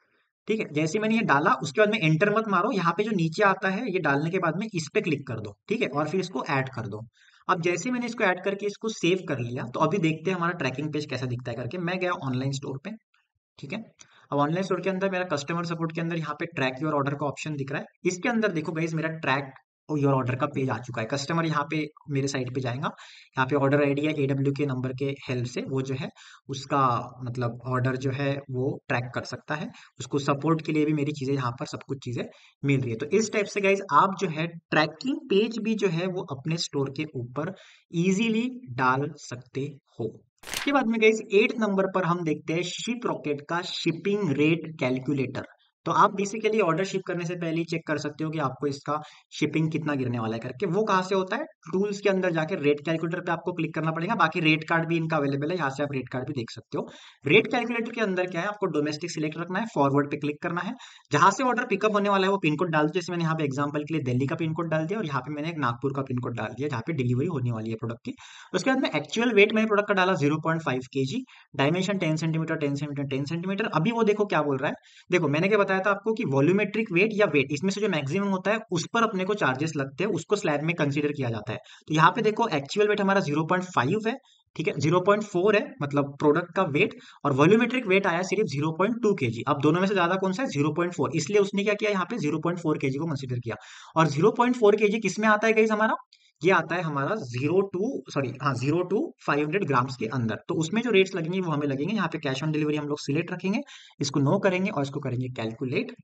ठीक है, जैसे मैंने ये डाला उसके बाद में एंटर मत मारो, यहाँ पे जो नीचे आता है ये डालने के बाद में इस पे क्लिक कर दो, ठीक है, और फिर इसको ऐड कर दो। अब जैसे मैंने इसको ऐड करके इसको सेव कर लिया, तो अभी देखते हैं हमारा ट्रैकिंग पेज कैसा दिखता है करके। मैं गया ऑनलाइन स्टोर पे, ठीक है। अब ऑनलाइन स्टोर के अंदर मेरा कस्टमर सपोर्ट के अंदर यहाँ पे ट्रैक योर ऑर्डर का ऑप्शन दिख रहा है। इसके अंदर देखो गाइस मेरा ट्रैक योर ऑर्डर का पेज आ चुका है। कस्टमर यहाँ पे मेरे साइट पे जाएगा, यहाँ पे ऑर्डर आईडी या एडब्ल्यू के नंबर के हेल्प से वो जो है उसका मतलब ऑर्डर जो है वो ट्रैक कर सकता है। उसको सपोर्ट के लिए भी मेरी चीजें यहाँ पर सब कुछ चीजें मिल रही है। तो इस टाइप से गाइज आप जो है ट्रैकिंग पेज भी जो है वो अपने स्टोर के ऊपर इजीली डाल सकते हो। उसके बाद में गाइस 8 नंबर पर हम देखते हैं शिप रॉकेट का शिपिंग रेट कैलकुलेटर। तो आप बेसिकली ऑर्डर शिप करने से पहले ही चेक कर सकते हो कि आपको इसका शिपिंग कितना गिरने वाला है करके। वो कहाँ से होता है, टूल्स के अंदर जाके रेट कैलकुलेटर पे आपको क्लिक करना पड़ेगा। बाकी रेट कार्ड भी इनका अवेलेबल है, यहाँ से आप रेट कार्ड भी देख सकते हो। रेट कैलकुलेटर के अंदर क्या है, आपको डोमेस्टिक सिलेक्ट रखना है, फॉरवर्ड पे क्लिक करना है, जहां से ऑर्डर पिकअप होने वाला है वो पिन कोड डाल दो। जैसे मैंने यहाँ पे एग्जांपल के लिए दिल्ली का पिन कोड डाल दिया और यहाँ पे मैंने एक नागपुर का पिन कोड डाल दिया जहाँ पे डिलीवरी होने वाली है प्रोडक्ट की। उसके बाद में एक्चुअल वेट मैंने प्रोडक्ट का डाला 0.5 kg, dimension 10 centimetre 10 centimetre 10 centimetre. अभी वो देखो क्या बोल रहा है, देखो मैंने क्या बताया था आपको कि वॉल्यूमेट्रिक वेट या वेट इसमें से जो मैक्सिमम होता है उस पर अपने को चार्जेस लगते हैं, उसको स्लैब में कंसीडर किया जाता है। तो यहाँ पे देखो एक्चुअल वेट हमारा 0.5 है, ठीक है, 0.4 है मतलब प्रोडक्ट का वेट, और वॉल्यूमेट्रिक वेट आया सिर्फ 0.2 kg। अब दोनों में से ज्यादा कौन सा है, 0.4, इसलिए उसने क्या किया यहाँ पे 0.4 kg को कंसीडर किया। और 0.4 kg किस में आता है गाइस हमारा, ये आता है हमारा 0 टू 500 ग्राम्स के अंदर। तो उसमें जो रेट्स लगेंगे वो हमें लगेंगे। यहाँ पे कैश ऑन डिलीवरी हम लोग सिलेक्ट रखेंगे, इसको नो करेंगे और इसको करेंगे कैलकुलेट।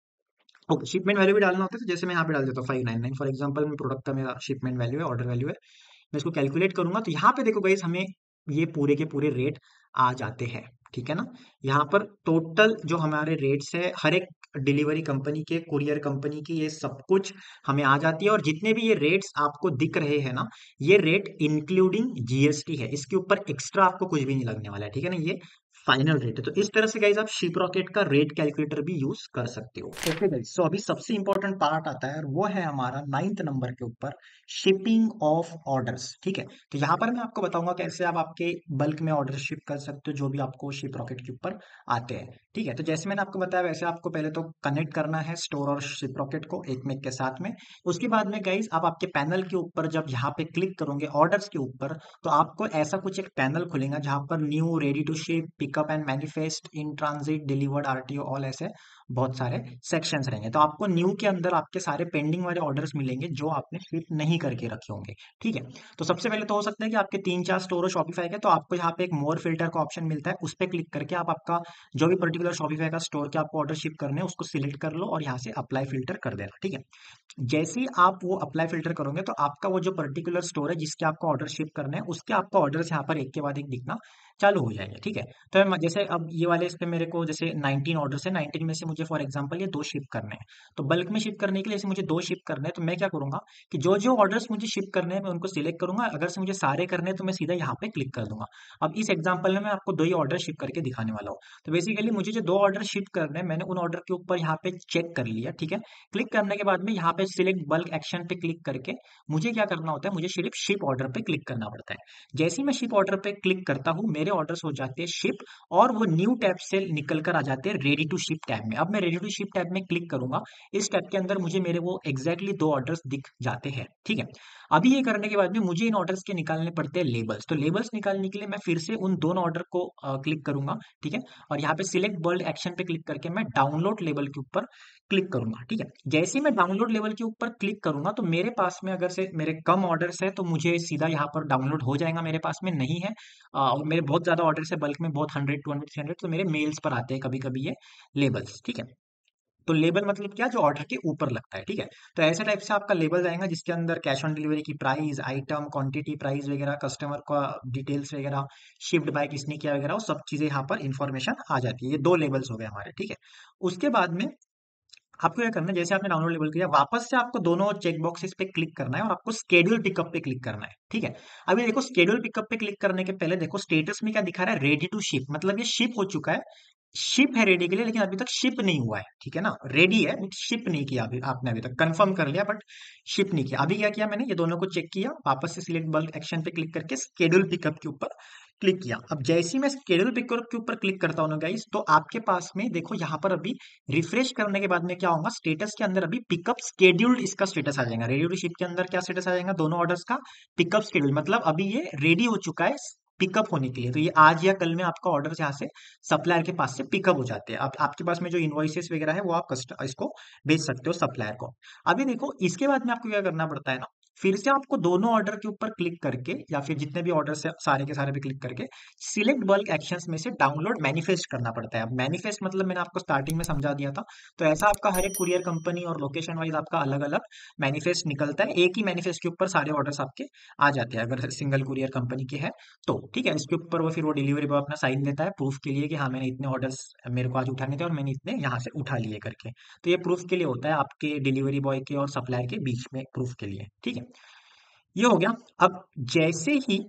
ओके, शिपमेंट वैल्यू भी डालना होता है, तो जैसे मैं यहाँ पे डाल देता हूँ 599 फॉर एग्जांपल, में प्रोडक्ट का मेरा शिपमेंट वैल्यू है, ऑर्डर वैल्यू है। मैं इसको कैलकुलेट करूंगा तो यहाँ पे देखो गाइस हमें ये पूरे के पूरे रेट आ जाते हैं, ठीक है ना। यहाँ पर टोटल जो हमारे रेट्स है हर एक डिलीवरी कंपनी के, कुरियर कंपनी की, ये सब कुछ हमें आ जाती है। और जितने भी ये रेट्स आपको दिख रहे हैं ना, ये रेट इंक्लूडिंग जीएसटी है, इसके ऊपर एक्स्ट्रा आपको कुछ भी नहीं लगने वाला है, ठीक है ना। ये फाइनल रेट है। तो इस तरह से गाइज आप शिप रॉकेट का रेट कैलकुलेटर भी यूज कर सकते हो। ओके गाइज, सो अभी सबसे इंपॉर्टेंट पार्ट आता है और वो है हमारा 9th नंबर के ऊपर शिपिंग ऑफ ऑर्डर्स, ठीक है। तो यहाँ पर मैं आपको बताऊंगा कैसे आप आपके बल्क में ऑर्डर शिप कर सकते हो जो भी आपको शिप रॉकेट के ऊपर आते हैं, ठीक है। तो जैसे मैंने आपको बताया वैसे आपको पहले तो कनेक्ट करना है स्टोर और शिप रॉकेट को एक में के साथ में। उसके बाद में गाइज आप आपके पैनल के ऊपर जब यहाँ पे क्लिक करोगे ऑर्डर्स के ऊपर, तो आपको ऐसा कुछ एक पैनल खुलेगा जहां पर new, ready to ship, pickup and manifest, in transit, delivered, RTO, all ऐसे बहुत सारे सेक्शंस रहेंगे। तो आपको न्यू के अंदर आपके सारे पेंडिंग वाले ऑर्डर्स मिलेंगे जो आपने शिप नहीं करके रखे होंगे, ठीक है। तो सबसे पहले तो हो सकता है कि आपके 3-4 स्टोर हो शॉपिफाई के, तो आपको यहाँ पे एक मोर फिल्टर का ऑप्शन मिलता है, उस पर क्लिक करके आप आपका जो भी पर्टिकुलर शॉपिफाई का स्टोर के आपको ऑर्डर शिप करने हैं उसको सिलेक्ट कर लो और यहाँ से अप्लाई फिल्टर कर देना, ठीक है। जैसे ही आप वो अप्लाई फिल्टर करोगे तो आपका वो जो पर्टिकुलर स्टोर है जिसके आपको ऑर्डर शिप करने हैं उसके आपको ऑर्डर्स यहाँ पर एक के बाद एक दिखना चालू हो जाएंगे, ठीक है। तो जैसे अब ये वाले इस पे मेरे को जैसे 19 ऑर्डर्स है, 19 में से मुझे फॉर एग्जांपल ये 2 शिप करने हैं। तो बल्क में शिप करने के लिए जैसे मुझे 2 शिप करने हैं, तो मैं क्या करूंगा कि जो जो ऑर्डर्स मुझे शिप करने हैं मैं उनको सिलेक्ट करूंगा। अगर से मुझे सारे करने हैं तो मैं सीधा यहाँ पे क्लिक कर दूंगा। अब इस एग्जाम्पल में मैं आपको 2 ही ऑर्डर शिप करके दिखाने वाला हूँ। तो बेसिकली मुझे जो 2 ऑर्डर शिप करने हैं मैंने उन ऑर्डर के ऊपर यहाँ पे चेक कर लिया, ठीक है। क्लिक करने के बाद में यहाँ पे सिलेक्ट बल्क एक्शन पे क्लिक करके मुझे क्या करना होता है, मुझे सिर्फ शिप ऑर्डर पे क्लिक करना पड़ता है। जैसे ही मैं शिप ऑर्डर पे क्लिक करता हूँ मेरे ऑर्डर्स हो जाते हैं शिप, और वो न्यू टैब से निकल कर आ जाते हैं रेडी टू शिप टैब में। अब मैं रेडी टू शिप टैब में क्लिक करूंगा, इस टैब के अंदर मुझे मेरे वो एग्जैक्टली 2 ऑर्डर्स दिख जाते हैं, ठीक है। अभी ये करने के बाद भी मुझे इन ऑर्डर्स के निकालने पड़ते हैं लेबल्स। तो लेबल्स निकालने के लिए मैं फिर से उन दोनों ऑर्डर को क्लिक करूंगा, ठीक है। और यहाँ पे सिलेक्ट बल्क एक्शन पे क्लिक करके मैं डाउनलोड लेबल के ऊपर क्लिक करूंगा, ठीक है। जैसे ही मैं डाउनलोड लेवल के ऊपर क्लिक करूंगा तो मेरे पास में अगर से मेरे कम ऑर्डर्स है तो मुझे सीधा यहाँ पर डाउनलोड हो जाएगा, मेरे पास में नहीं है और मेरे बहुत ज्यादा ऑर्डर्स है बल्क में, बहुत 100 200 300, तो मेरे मेल्स पर आते हैं कभी कभी ये लेबल्स, ठीक है। तो लेबल मतलब क्या, जो ऑर्डर के ऊपर लगता है, ठीक है। तो ऐसे टाइप से आपका लेबल आएगा जिसके अंदर कैश ऑन डिलीवरी की प्राइस, आइटम, क्वांटिटी, प्राइस वगैरह, कस्टमर का डिटेल्स वगैरह, शिफ्ट बाय किसने किया वगैरह, वो सब चीजें यहाँ पर इंफॉर्मेशन आ जाती है। ये 2 लेबल्स हो गए हमारे, ठीक है। उसके बाद में आपको क्या करना है, जैसे आपने डाउनलोड लेबल किया वापस से आपको दोनों चेक बॉक्सेस पे क्लिक करना है और आपको स्केड्यूल पिकअप पे क्लिक करना है, ठीक है। अभी देखो स्केड्यूल पिकअप पे क्लिक करने के पहले देखो स्टेटस में क्या दिखा रहा है, रेडी टू शिप, मतलब ये शिप हो चुका है, शिप है रेडी के लिए, लेकिन अभी तक शिप नहीं हुआ है, ठीक है ना। रेडी है बट शिप नहीं किया अभी आपने, अभी तक कंफर्म कर लिया बट शिप नहीं किया। अभी क्या किया मैंने, ये दोनों को चेक किया, वापस से सिलेक्ट बल्क एक्शन पे क्लिक करके स्केड्यूल पिकअप के ऊपर क्लिक किया। अब जैसे ही मैं स्केड्यूल पिकअप के ऊपर क्लिक करता हूँ ना गाइस, तो आपके पास में देखो यहाँ पर अभी रिफ्रेश करने के बाद में क्या होगा, स्टेटस के अंदर अभी पिकअप स्केड्यूल्ड इसका स्टेटस आ जाएगा। रेडी टू शिप के अंदर क्या स्टेटस आ जाएगा, दोनों ऑर्डर्स का पिकअप स्केड्यूल, मतलब अभी ये रेडी हो चुका है पिकअप होने के लिए। तो ये आज या कल में आपका ऑर्डर यहाँ से सप्लायर के पास से पिकअप हो जाते हैं। अब आपके पास में जो इनवॉइसेस वगैरह है वो आप इसको भेज सकते हो सप्लायर को। अभी देखो इसके बाद में आपको क्या करना पड़ता है ना, फिर से आपको दोनों ऑर्डर के ऊपर क्लिक करके या फिर जितने भी ऑर्डर है सारे के सारे पे क्लिक करके सिलेक्ट बल्क एक्शंस में से डाउनलोड मैनिफेस्ट करना पड़ता है। अब मैनिफेस्ट मतलब मैंने आपको स्टार्टिंग में समझा दिया था। तो ऐसा आपका हर एक कुरियर कंपनी और लोकेशन वाइज आपका अलग अलग मैनिफेस्ट निकलता है। एक ही मैनिफेस्ट के ऊपर सारे ऑर्डर्स आपके आ जाते हैं अगर सिंगल कुरियर कंपनी के है तो। ठीक है, इसके ऊपर वो फिर वो डिलीवरी बॉय अपना साइन देता है प्रूफ के लिए कि हाँ मैंने इतने ऑर्डर्स मेरे को आज उठाने थे और मैंने इतने यहाँ से उठा लिए करके। तो ये प्रूफ के लिए होता है आपके डिलीवरी बॉय के और सप्लायर के बीच में, प्रूफ के लिए। ठीक है, ये हो गया। अब जैसे ही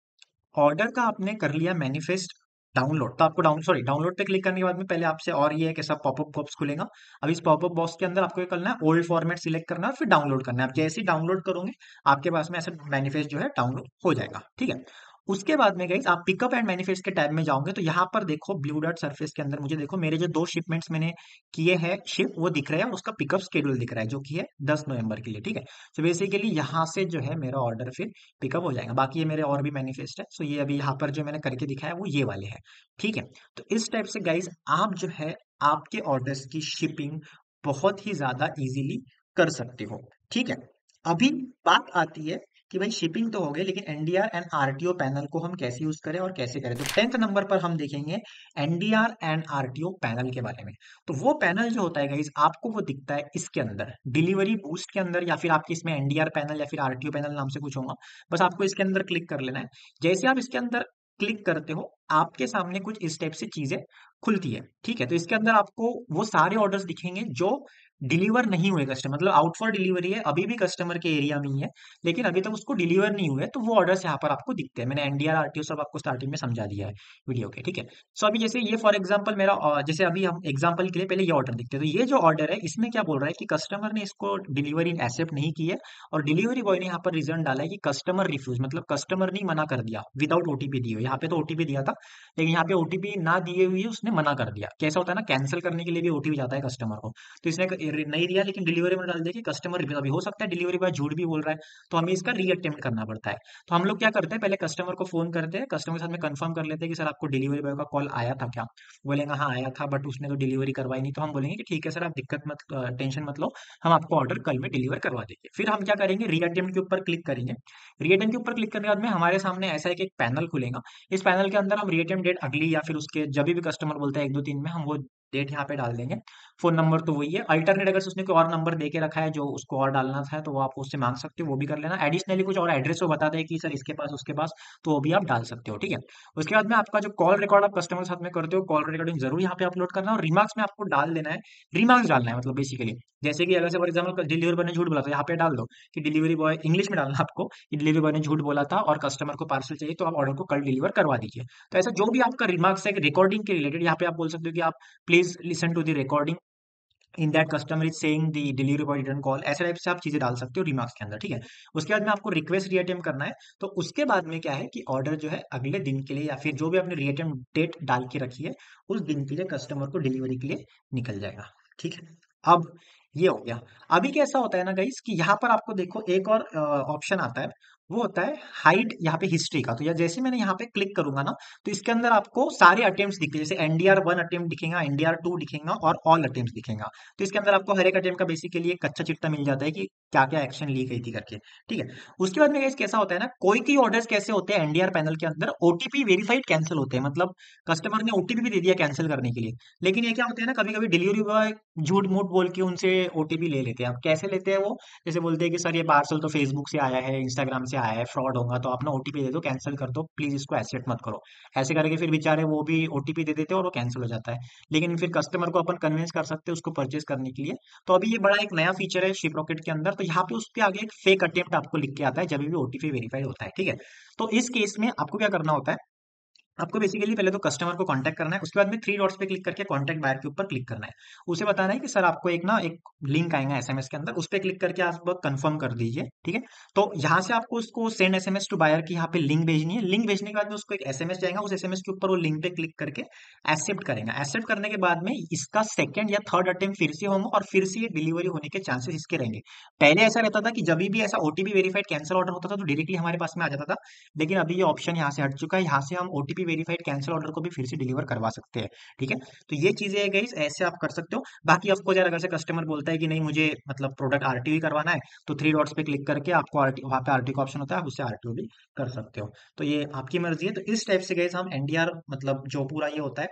ऑर्डर का आपने कर लिया मैनिफेस्ट डाउनलोड, तो आपको डाउनलोड पे क्लिक करने के बाद में पहले आपसे और ये है कि सब पॉपअप बॉक्स खुलेगा। अब इस पॉपअप बॉक्स के अंदर आपको ये करना है, ओल्ड फॉर्मेट सिलेक्ट करना है, फिर डाउनलोड करना है। आप जैसे ही डाउनलोड करोगे आपके पास में ऐसा मैनिफेस्ट जो है डाउनलोड हो जाएगा। ठीक है, उसके बाद में गाइस आप पिकअप एंड मैनिफेस्ट के टैब में जाओगे तो यहाँ पर देखो ब्लू डॉट सरफेस के अंदर मुझे देखो मेरे जो 2 शिपमेंट्स मैंने किए हैं शिप वो दिख रहे हैं और उसका पिकअप शेड्यूल दिख रहा है जो कि है 10 नवंबर के लिए। ठीक है, तो बेसिकली यहाँ से जो है मेरा ऑर्डर फिर पिकअप हो जाएगा। बाकी ये मेरे और भी मैनिफेस्ट है, सो ये अभी यहाँ पर जो मैंने करके दिखाया है वो ये वाले हैं। ठीक है, तो इस टाइप से गाइज आप जो है आपके ऑर्डर्स की शिपिंग बहुत ही ज्यादा इजीली कर सकते हो। ठीक है, अभी बात आती है कि भाई शिपिंग तो हो गई लेकिन एनडीआर एंड आरटीओ पैनल को हम कैसे यूज करें और कैसे करें। तो 10th नंबर पर हम देखेंगे एनडीआर एंड आरटीओ पैनल के बारे में। तो वो पैनल जो होता है गाइज आपको वो दिखता है इसके अंदर डिलीवरी बूस्ट के अंदर, या फिर आपके इसमें एनडीआर पैनल या फिर आरटीओ पैनल नाम से कुछ होगा। बस आपको इसके अंदर क्लिक कर लेना है। जैसे आप इसके अंदर क्लिक करते हो आपके सामने कुछ इस टाइप से चीजें खुलती है। ठीक है, तो इसके अंदर आपको वो सारे ऑर्डर्स दिखेंगे जो डिलीवर नहीं हुए कस्टमर, मतलब आउट फॉर डिलीवरी है, अभी भी कस्टमर के एरिया में ही है लेकिन अभी तक उसको डिलीवर नहीं हुए, तो वो ऑर्डर्स यहाँ पर आपको दिखते हैं। मैंने एनडीआर आरटीओ सब आपको स्टार्टिंग में समझा दिया है वीडियो के। ठीक है, सो अभी जैसे ये फॉर एग्जांपल मेरा जैसे अभी हम एग्जांपल के लिए पहले ये ऑर्डर दिखते हैं। तो ये जो ऑर्डर है इसमें क्या बोल रहा है कि कस्टमर ने इसको डिलीवरी एक्सेप्ट नहीं की है और डिलीवरी बॉय ने यहाँ पर रीजन डाला है कि कस्टमर रिफ्यूज, मतलब कस्टमर ने मना कर दिया विदाउट ओटीपी दिए। यहाँ पे तो ओटीपी दिया था लेकिन यहाँ पे ओटीपी ना दिए हुए उसने मना कर दिया। कैसा होता है ना, कैंसिल करने के लिए भी ओटीपी जाता है कस्टमर को, तो इसने नहीं दिया लेकिन डिलीवरी में डाल दिया कि कस्टमर रिफ्यूज। अभी हो सकता है डिलीवरी बॉय झूठ भी बोल रहा है तो हमें इसका रीअटेम्प्ट करना पड़ता है। तो हम लोग क्या करते हैं, पहले कस्टमर को फोन करते हैं, कस्टमर के साथ में कंफर्म कर लेते हैं कि सर आपको डिलीवरी बॉय का कॉल आया था क्या। बोलेगा हाँ आया था बट उसने तो डिलीवरी करवाई नहीं। तो हम बोलेंगे कि ठीक है सर आप दिक्कत मत टेंशन मत लो, हम आपको ऑर्डर कल में डिलीवर करवा देंगे। फिर हम क्या करेंगे, रीअटेम्प्ट के ऊपर क्लिक करेंगे। रीअटेम्प्ट के ऊपर क्लिक करने के बाद में हमारे सामने ऐसा है कि एक पैनल खुलेगा। इस पैनल के अंदर हम रीअटेम्प्ट डेट अगली या फिर उसके जब भी कस्टमर बोलता है 1 2 3 में, हम वो डेट यहाँ पे डाल देंगे। फोन नंबर तो वही है, अल्टरनेट अगर उसने कोई और नंबर दे के रखा है जो उसको और डालना था तो वो आप उससे मांग सकते हो, वो भी कर लेना। एडिशनली कुछ और एड्रेस वो बताता है कि सर इसके पास उसके पास, तो वो भी आप डाल सकते हो। ठीक है, उसके बाद में आपका जो कॉल रिकॉर्ड आप कस्टमर के साथ में करते हो, कॉल रिकॉर्डिंग जरूर यहाँ पे अपलोड करना है और रिमार्क्स में आपको डाल देना है। रिमार्क्स डालना है मतलब बेसिकली जैसे कि अगर से फॉर एग्जाम्पल डिलीवरी बॉय ने झूठ बोला था, यहाँ पे डाल दो कि डिलीवरी बॉय, इंग्लिश में डालना आपको कि डिलीवरी बॉय ने झूठ बोला था और कस्टमर को पार्सल चाहिए तो आप ऑर्डर को कल डिलीवर करवा दीजिए। तो ऐसा जो भी आपका रिमार्क्स है रिकॉर्डिंग के रिलेटेड, यहाँ पे आप बोल सकते हो कि आप please listen to the recording in that customer is saying the delivery boy didn't call, ऐसे टाइप से आप चीजें डाल सकते हो रिमार्क्स के अंदर। ठीक है, उसके बाद में आपको रिक्वेस्ट रीअटेम्प्ट करना है। तो उसके बाद में क्या है कि ऑर्डर जो है अगले दिन के लिए या फिर जो भी आपने रीअटेम्प्ट डेट डाल के रखी है उस दिन के लिए कस्टमर को डिलीवरी के लिए निकल जाएगा। ठीक है, अब ये हो गया। अभी कैसा होता है ना गाइस कि यहाँ पर आपको देखो एक और ऑप्शन आता है, वो होता है हाइड यहाँ पे हिस्ट्री का। तो या जैसे मैंने यहाँ पे क्लिक करूंगा ना तो इसके अंदर आपको सारे अटेम्प्ट्स दिखेंगे, जैसे NDR1 अटेम्प्ट दिखेगा, NDR2 दिखेगा और ऑल अटेम्प्ट्स दिखेगा। तो इसके अंदर आपको हर एक अटेम्प्ट का बेसिकली एक कच्चा चिट्ठा मिल जाता है कि क्या क्या एक्शन ली गई थी करके। ठीक है, उसके बाद में guys कैसा होता है ना, कोई कोई ऑर्डर्स कैसे होते हैं एनडीआर पैनल के अंदर ओटीपी वेरीफाइड कैंसिल होते हैं, मतलब कस्टमर ने ओटीपी भी दे दिया कैंसिल करने के लिए। लेकिन ये क्या होता है ना, कभी कभी डिलीवरी बॉय झूठ मूठ बोल के उनसे ओटीपी ले लेते हैं। अब कैसे लेते हैं वो, जैसे बोलते हैं कि सर ये पार्सल तो फेसबुक से आया है, इंस्टाग्राम से आया है, फ्रॉड होगा तो आप ना ओटीपी दे दो, कैंसिल कर दो प्लीज, इसको एक्सेप्ट मत करो। ऐसे करके फिर बेचारे वो भी ओटीपी दे देते हैं और वो कैंसिल हो जाता है। लेकिन फिर कस्टमर को अपन कन्विंस कर सकते हैं उसको परचेज करने के लिए। तो अभी ये बड़ा एक नया फीचर है शिप रॉकेट के अंदर। तो यहाँ पे उसके आगे एक फेक अटेम्प्ट आपको लिख के आता है जब भी ओटीपी वेरीफाइड होता है। ठीक है, तो इस केस में आपको क्या करना होता है, आपको बेसिकली पहले तो कस्टमर को कांटेक्ट करना है, उसके बाद में थ्री डॉट्स पे क्लिक करके कांटेक्ट बायर के ऊपर क्लिक करना है। उसे बताना है कि सर आपको एक लिंक आएगा एसएमएस के अंदर, उस पे क्लिक करके आप कंफर्म कर दीजिए, ठीक है। तो यहाँ से आपको उसको सेंड एसएमएस टू बायर की यहाँ पे लिंक भेजनी है। लिंक भेजने के बाद में उसको एक एसएमएस जाएगा, उस एसएमएस के ऊपर वो लिंक पे क्लिक करके एक्सेप्ट करेगा। एक्सेप्ट करने के बाद में इसका सेकंड या थर्ड अटेम्प्ट फिर से होगा और फिर से ये डिलीवरी होने के चांसेस इसके रहेंगे। पहले ऐसा रहता था कि जब भी ऐसा ओटीपी वेरीफाइड कैंसिल ऑर्डर होता था तो डायरेक्टली हमारे पास में आ जाता था, लेकिन अभी ये ऑप्शन यहाँ से हट चुका है। यहाँ से हम ओटीपी वेरीफाइड कैंसिल ऑर्डर को भी फिर से डिलीवर करवा सकते हैं, ठीक है। तो ये चीजें है गाइस, ऐसे आप कर सकते हो। बाकी ऑफकोर्स यार, अगर से कस्टमर बोलता है कि नहीं मुझे मतलब प्रोडक्ट आरटीओ ही करवाना है, तो थ्री डॉट्स पे क्लिक करके आपको आरटीओ, वहाँ पे आरटीओ का ऑप्शन होता है, आप उससे आरटीओ भी कर सकते हो। तो ये आपकी मर्जी है। तो इस टाइप से गाइस हम एनडीआर मतलब जो पूरा ये होता है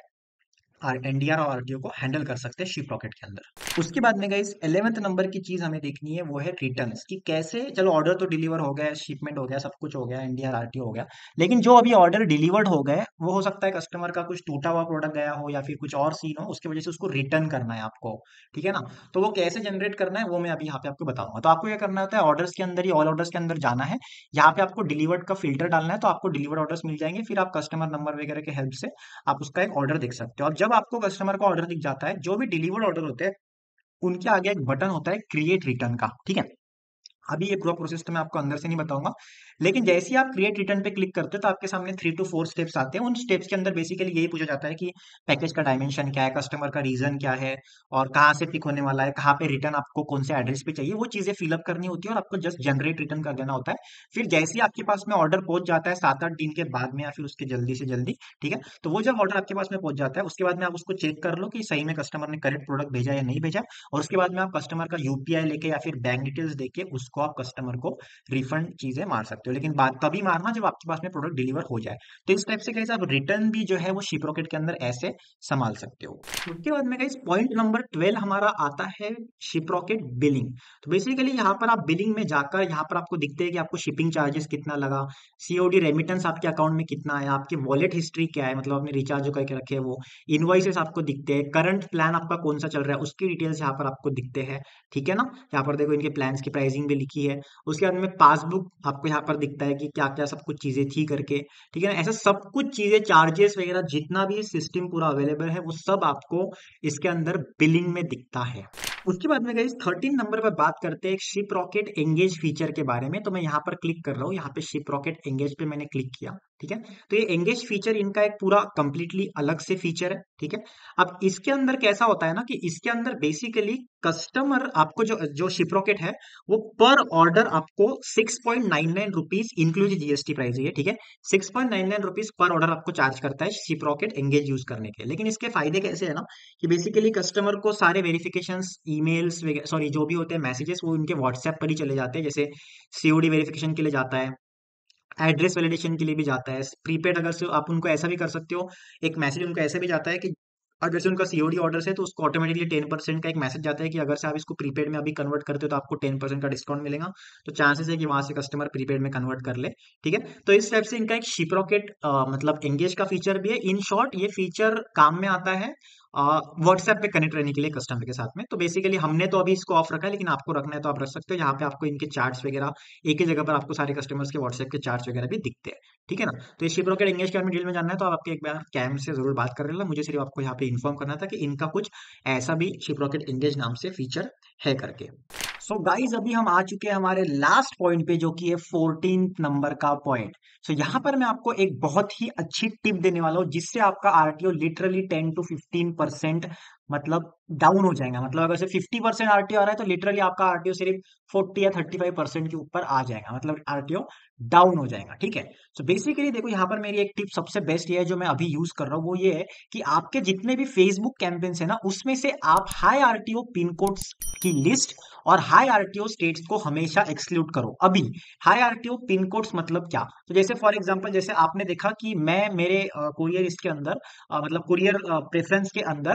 एनडीआर और आरटीओ को हैंडल कर सकते हैं शिप रॉकेट के अंदर। उसके बाद में गाइस 11th नंबर की चीज हमें देखनी है, वो है रिटर्न्स। कि कैसे, चलो ऑर्डर तो डिलीवर हो गया, शिपमेंट हो गया, सब कुछ हो गया, एनडीआर आरटीओ हो गया, लेकिन जो अभी ऑर्डर डिलीवर्ड हो गए वो हो सकता है कस्टमर का कुछ टूटा हुआ प्रोडक्ट गया हो या फिर कुछ और सीन हो, उसकी वजह से उसको रिटर्न करना है आपको, ठीक है ना। तो वो कैसे जनरेट करना है वो मैं अभी यहाँ पे आपको बताऊंगा। तो आपको क्या करना होता है, ऑर्डर्स के अंदर ही ऑल ऑर्डर्स के अंदर जाना है, यहाँ पे आपको डिलीवर्ड का फिल्टर डालना है, तो आपको डिलीवर्ड ऑर्डर्स मिल जाएंगे। फिर आप कस्टमर नंबर वगैरह के हेल्प से आप उसका एक ऑर्डर देख सकते हो। और जब आपको कस्टमर का ऑर्डर दिख जाता है, जो भी डिलीवर्ड ऑर्डर होते हैं उनके आगे एक बटन होता है क्रिएट रिटर्न का, ठीक है। अभी ये पूरा प्रोसेस तो मैं आपको अंदर से नहीं बताऊंगा, लेकिन जैसे ही आप क्रिएट रिटर्न पे क्लिक करते हो तो आपके सामने 3 to 4 स्टेप्स आते हैं। उन स्टेप्स के अंदर बेसिकली यही पूछा जाता है कि पैकेज का डायमेंशन क्या है, कस्टमर का रीजन क्या है, और कहाँ से पिक होने वाला है, कहाँ पे रिटर्न आपको कौन से एड्रेस पे चाहिए, वो चीजें फिलअप करनी होती है और आपको जस्ट जनरेट रिटर्न कर देना होता है। फिर जैसे ही आपके पास में ऑर्डर पहुंच जाता है 7-8 दिन के बाद में या फिर उसके जल्दी से जल्दी, ठीक है, तो वो जब ऑर्डर आपके पास में पहुंच जाता है उसके बाद में आप उसको चेक कर लो कि सही में कस्टमर ने करेक्ट प्रोडक्ट भेजा या नहीं भेजा, और उसके बाद में आप कस्टमर का यूपीआई लेके या फिर बैंक डिटेल्स देके उसको आप कस्टमर को रिफंड चीजें मार सकते हो। लेकिन बात तभी मारना जब आपके पास में प्रोडक्ट डिलीवर हो जाए। तो इस टाइप से कैसे आप रिटर्न भी जो है वो शिप रॉकेट के अंदर ऐसे संभाल सकते हो। उसके बाद में गाइस पॉइंट नंबर 12 हमारा आता है शिप रॉकेट बिलिंग। तो बेसिकली यहाँ पर आप बिलिंग में जाकर यहाँ पर आपको दिखते हैं कि आपको शिपिंग चार्जेस कितना लगा, सीओडी रेमिटेंस आपके अकाउंट में कितना है, आपकी वॉलेट हिस्ट्री क्या है, मतलब आपने रिचार्ज जो करके रखे हैं वो, इनवॉइसेस आपको दिखते हैं, करंट प्लान आपका कौन सा चल रहा है उसकी डिटेल्स यहाँ पर आपको दिखते हैं, ठीक है ना। यहाँ पर देखो इनके प्लान्स की प्राइसिंग भी लिखी है। उसके बाद में पासबुक आपको यहाँ पर दिखता है कि क्या क्या सब कुछ चीजें थी करके, ठीक है ना। ऐसा सब कुछ चीजें, चार्जेस वगैरह जितना भी सिस्टम पूरा अवेलेबल है वो सब आपको इसके अंदर बिलिंग में दिखता है। उसके बाद में गाइस 13 नंबर पर बात करते हैं एक शिप रॉकेट एंगेज फीचर के बारे में। तो मैं यहाँ पर क्लिक कर रहा हूँ, यहाँ पे शिप रॉकेट एंगेज पे मैंने क्लिक किया, ठीक है। तो ये एंगेज फीचर इनका एक पूरा कंप्लीटली अलग से फीचर है, ठीक है। अब इसके अंदर कैसा होता है ना कि इसके अंदर बेसिकली कस्टमर आपको जो जो शिप रॉकेट है वो पर ऑर्डर आपको 6.99 रुपीज इंक्लूसिव जीएसटी प्राइस है, ठीक है। 6.99 रुपीज पर ऑर्डर आपको चार्ज करता है शिप रॉकेट एंगेज यूज करने के। लेकिन इसके फायदे कैसे है ना कि बेसिकली कस्टमर को सारे वेरिफिकेशंस, ईमेल्स, सॉरी जो भी होते हैं मैसेजेस, वो उनके व्हाट्सएप पर ही चले जाते हैं। जैसे सीओडी वेरिफिकेशन के लिए जाता है, एड्रेस वैलिडेशन के लिए भी जाता है, प्रीपेड अगर से आप उनको ऐसा भी कर सकते हो, एक मैसेज उनको ऐसे भी जाता है कि अगर से उनका सीओडी ऑर्डर है तो उसको ऑटोमेटिकली 10% का एक मैसेज जाता है कि अगर से आप इसको प्रीपेड में अभी कन्वर्ट करते हो तो आपको 10% का डिस्काउंट मिलेगा। तो चांसेस है कि वहां से कस्टमर प्रीपेड में कन्वर्ट कर ले, ठीक है। तो इस टाइप से इनका एक शिप रॉकेट मतलब एंगेज का फीचर भी है। इन शॉर्ट ये फीचर काम में आता है व्हाट्सएप पे कनेक्ट रहने के लिए कस्टमर के साथ में। तो बेसिकली हमने तो अभी इसको ऑफ रखा है, लेकिन आपको रखना है तो आप रख सकते हो। यहाँ पे आपको इनके चार्ट्स वगैरह एक ही जगह पर आपको सारे कस्टमर्स के व्हाट्सएप के चार्ट्स वगैरह भी दिखते हैं, ठीक है ना। तो इस शिप रॉकेट एंगेज के बारे में डिटेल में जानना है तो आप आपके एक बार कैम से जरूर बात कर लेना। मुझे सिर्फ आपको यहाँ पे इन्फॉर्म करना था कि इनका कुछ ऐसा भी शिप रॉकेट एंगेज नाम से फीचर है करके। सो गाइज अभी हम आ चुके हैं हमारे लास्ट पॉइंट पे, जो कि है 14th नंबर का पॉइंट। सो यहाँ पर मैं आपको एक बहुत ही अच्छी टिप देने वाला हूँ जिससे आपका आरटीओ लिटरली 10 to 15% मतलब डाउन हो जाएगा। मतलब अगर से 50% आरटीओ आ रहा है तो लिटरली आपका आरटीओ सिर्फ 40 या 35% के ऊपर आ जाएगा, मतलब आरटीओ डाउन हो जाएगा, ठीक है। सो बेसिकली देखो यहाँ पर मेरी एक टिप सबसे बेस्ट ये है जो मैं अभी यूज कर रहा हूँ, वो ये है कि आपके जितने भी फेसबुक कैंपेन्स है ना उसमें से आप हाई आरटीओ पिन कोड्स की लिस्ट और हाई आरटीओ स्टेट्स को हमेशा एक्सक्लूड करो। अभी हाई आरटीओ पिन कोड्स मतलब क्या, तो जैसे फॉर एग्जांपल जैसे आपने देखा कि मैं मेरे कुरियर इसके अंदर मतलब कुरियर प्रेफरेंस के अंदर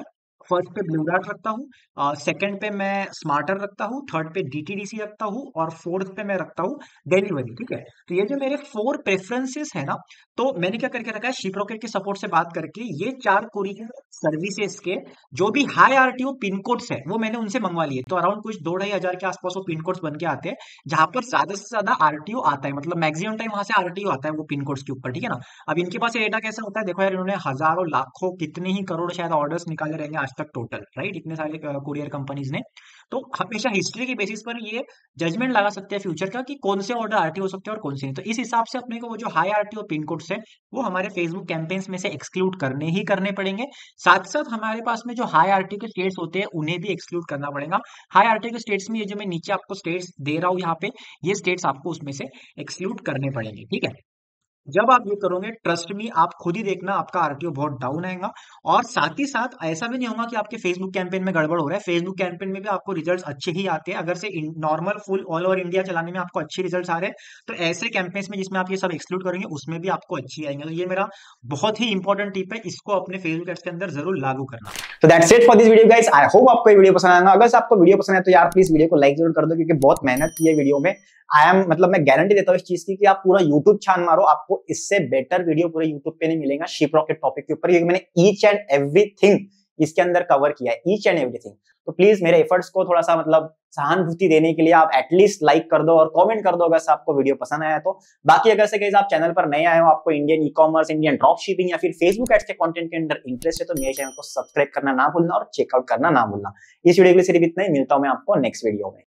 फर्स्ट पे ब्लू डार्ट रखता हूँ, सेकंड पे मैं स्मार्टर रखता हूँ, थर्ड पे डीटीडीसी रखता हूँ और फोर्थ पे मैं रखता हूँ डिलीवरी। ठीक है, तो ये जो मेरे 4 प्रेफरेंसेस है ना, तो मैंने क्या करके रखा है, शिप रॉकेट के सपोर्ट से बात करके ये 4 कुरियर सर्विसेज के जो भी हाई आरटीओ पिन कोड्स है वो मैंने उनसे मंगवा लिए। तो अराउंड कुछ 2-2.5 हजार के आसपास वो पिन कोड्स बन के आते हैं, जहां पर ज्यादा से ज्यादा आरटीओ आता है, मतलब मैक्सिमम टाइम वहां से आरटीओ आता है वो पिन कोड्स के ऊपर। ठीक है ना, अब इनके पास ये डेटा कैसा होता है, देखो यार, इन्होंने हजारों लाखों कितने ही करोड़ शायद ऑर्डर्स निकाले रहेंगे आज तक टोटल, राइट, इतने सारे कुरियर कंपनीज ने। तो हमेशा हिस्ट्री के बेसिस पर ये जजमेंट लगा सकते हैं फ्यूचर का कि कौन से ऑर्डर आरटीओ हो सकते हैं और कौन से नहीं। तो इस हिसाब से अपने को वो जो हाई आरटीओ पिन कोड्स है वो हमारे फेसबुक कैंपेन्स में से एक्सक्लूड करने ही करने पड़ेंगे। साथ साथ हमारे पास में जो हाई आरटीओ के स्टेट्स होते हैं उन्हें भी एक्सक्लूड करना पड़ेगा। हाई आरटीओ के स्टेट्स में ये जो मैं नीचे आपको स्टेट्स दे रहा हूँ यहाँ पे, ये स्टेट्स आपको उसमें से एक्सक्लूड करने पड़ेंगे। ठीक है, जब आप ये करोगे, ट्रस्ट मी, आप खुद ही देखना आपका आरटीओ बहुत डाउन आएगा। और साथ ही साथ ऐसा भी नहीं होगा कि आपके फेसबुक कैंपेन में गड़बड़ हो रहा है, फेसबुक कैंपेन में भी आपको रिजल्ट्स अच्छे ही आते हैं। अगर से normal full all over India चलाने में आपको अच्छे रिजल्ट्स आ रहे हैं, तो ऐसे कैंपेन्स में जिसमें आप ये सब एक्सक्लूड करेंगे उसमें भी आपको अच्छी आएंगे। तो ये मेरा बहुत ही इंपॉर्टेंट टिप है, इसको अपने फेसबुक एड्स के अंदर जरूर लागू करना। तो that's it for this video guys. I hope आपको ये वीडियो पसंद आएगा। अगर आपको वीडियो पसंद है तो यार प्लीज वीडियो को लाइक जरूर कर दो, क्योंकि बहुत मेहनत की है वीडियो में। मतलब मैं गारंटी देता हूँ इस चीज की कि आप पूरा यूट्यूब छान मारो, आपको इससे बेटर वीडियो पूरे यूट्यूब पे नहीं मिलेगा शिप रॉकेट टॉपिक के ऊपर, क्योंकि मैंने ईच एंड एवरीथिंग इसके अंदर कवर किया है, ईच एंड एवरीथिंग। तो प्लीज मेरे एफर्ट्स को थोड़ा सा मतलब सहानुभूति देने के लिए आप एटलीस्ट लाइक कर दो और कमेंट कर दो अगर से आपको वीडियो पसंद आया तो। बाकी अगर से आप चैनल पर नए आए हो, आपको Indian ecommerce, Indian drop shipping या फिर फेसबुक एड्स के कंटेंट के अंदर इंटरेस्ट है, तो मेरे चैनल को सब्सक्राइब करना ना भूलना और चेकआउट करना ना भूलना। इस वीडियो के लिए सिर्फ इतना ही, मिलता हूं मैं आपको नेक्स्ट वीडियो में।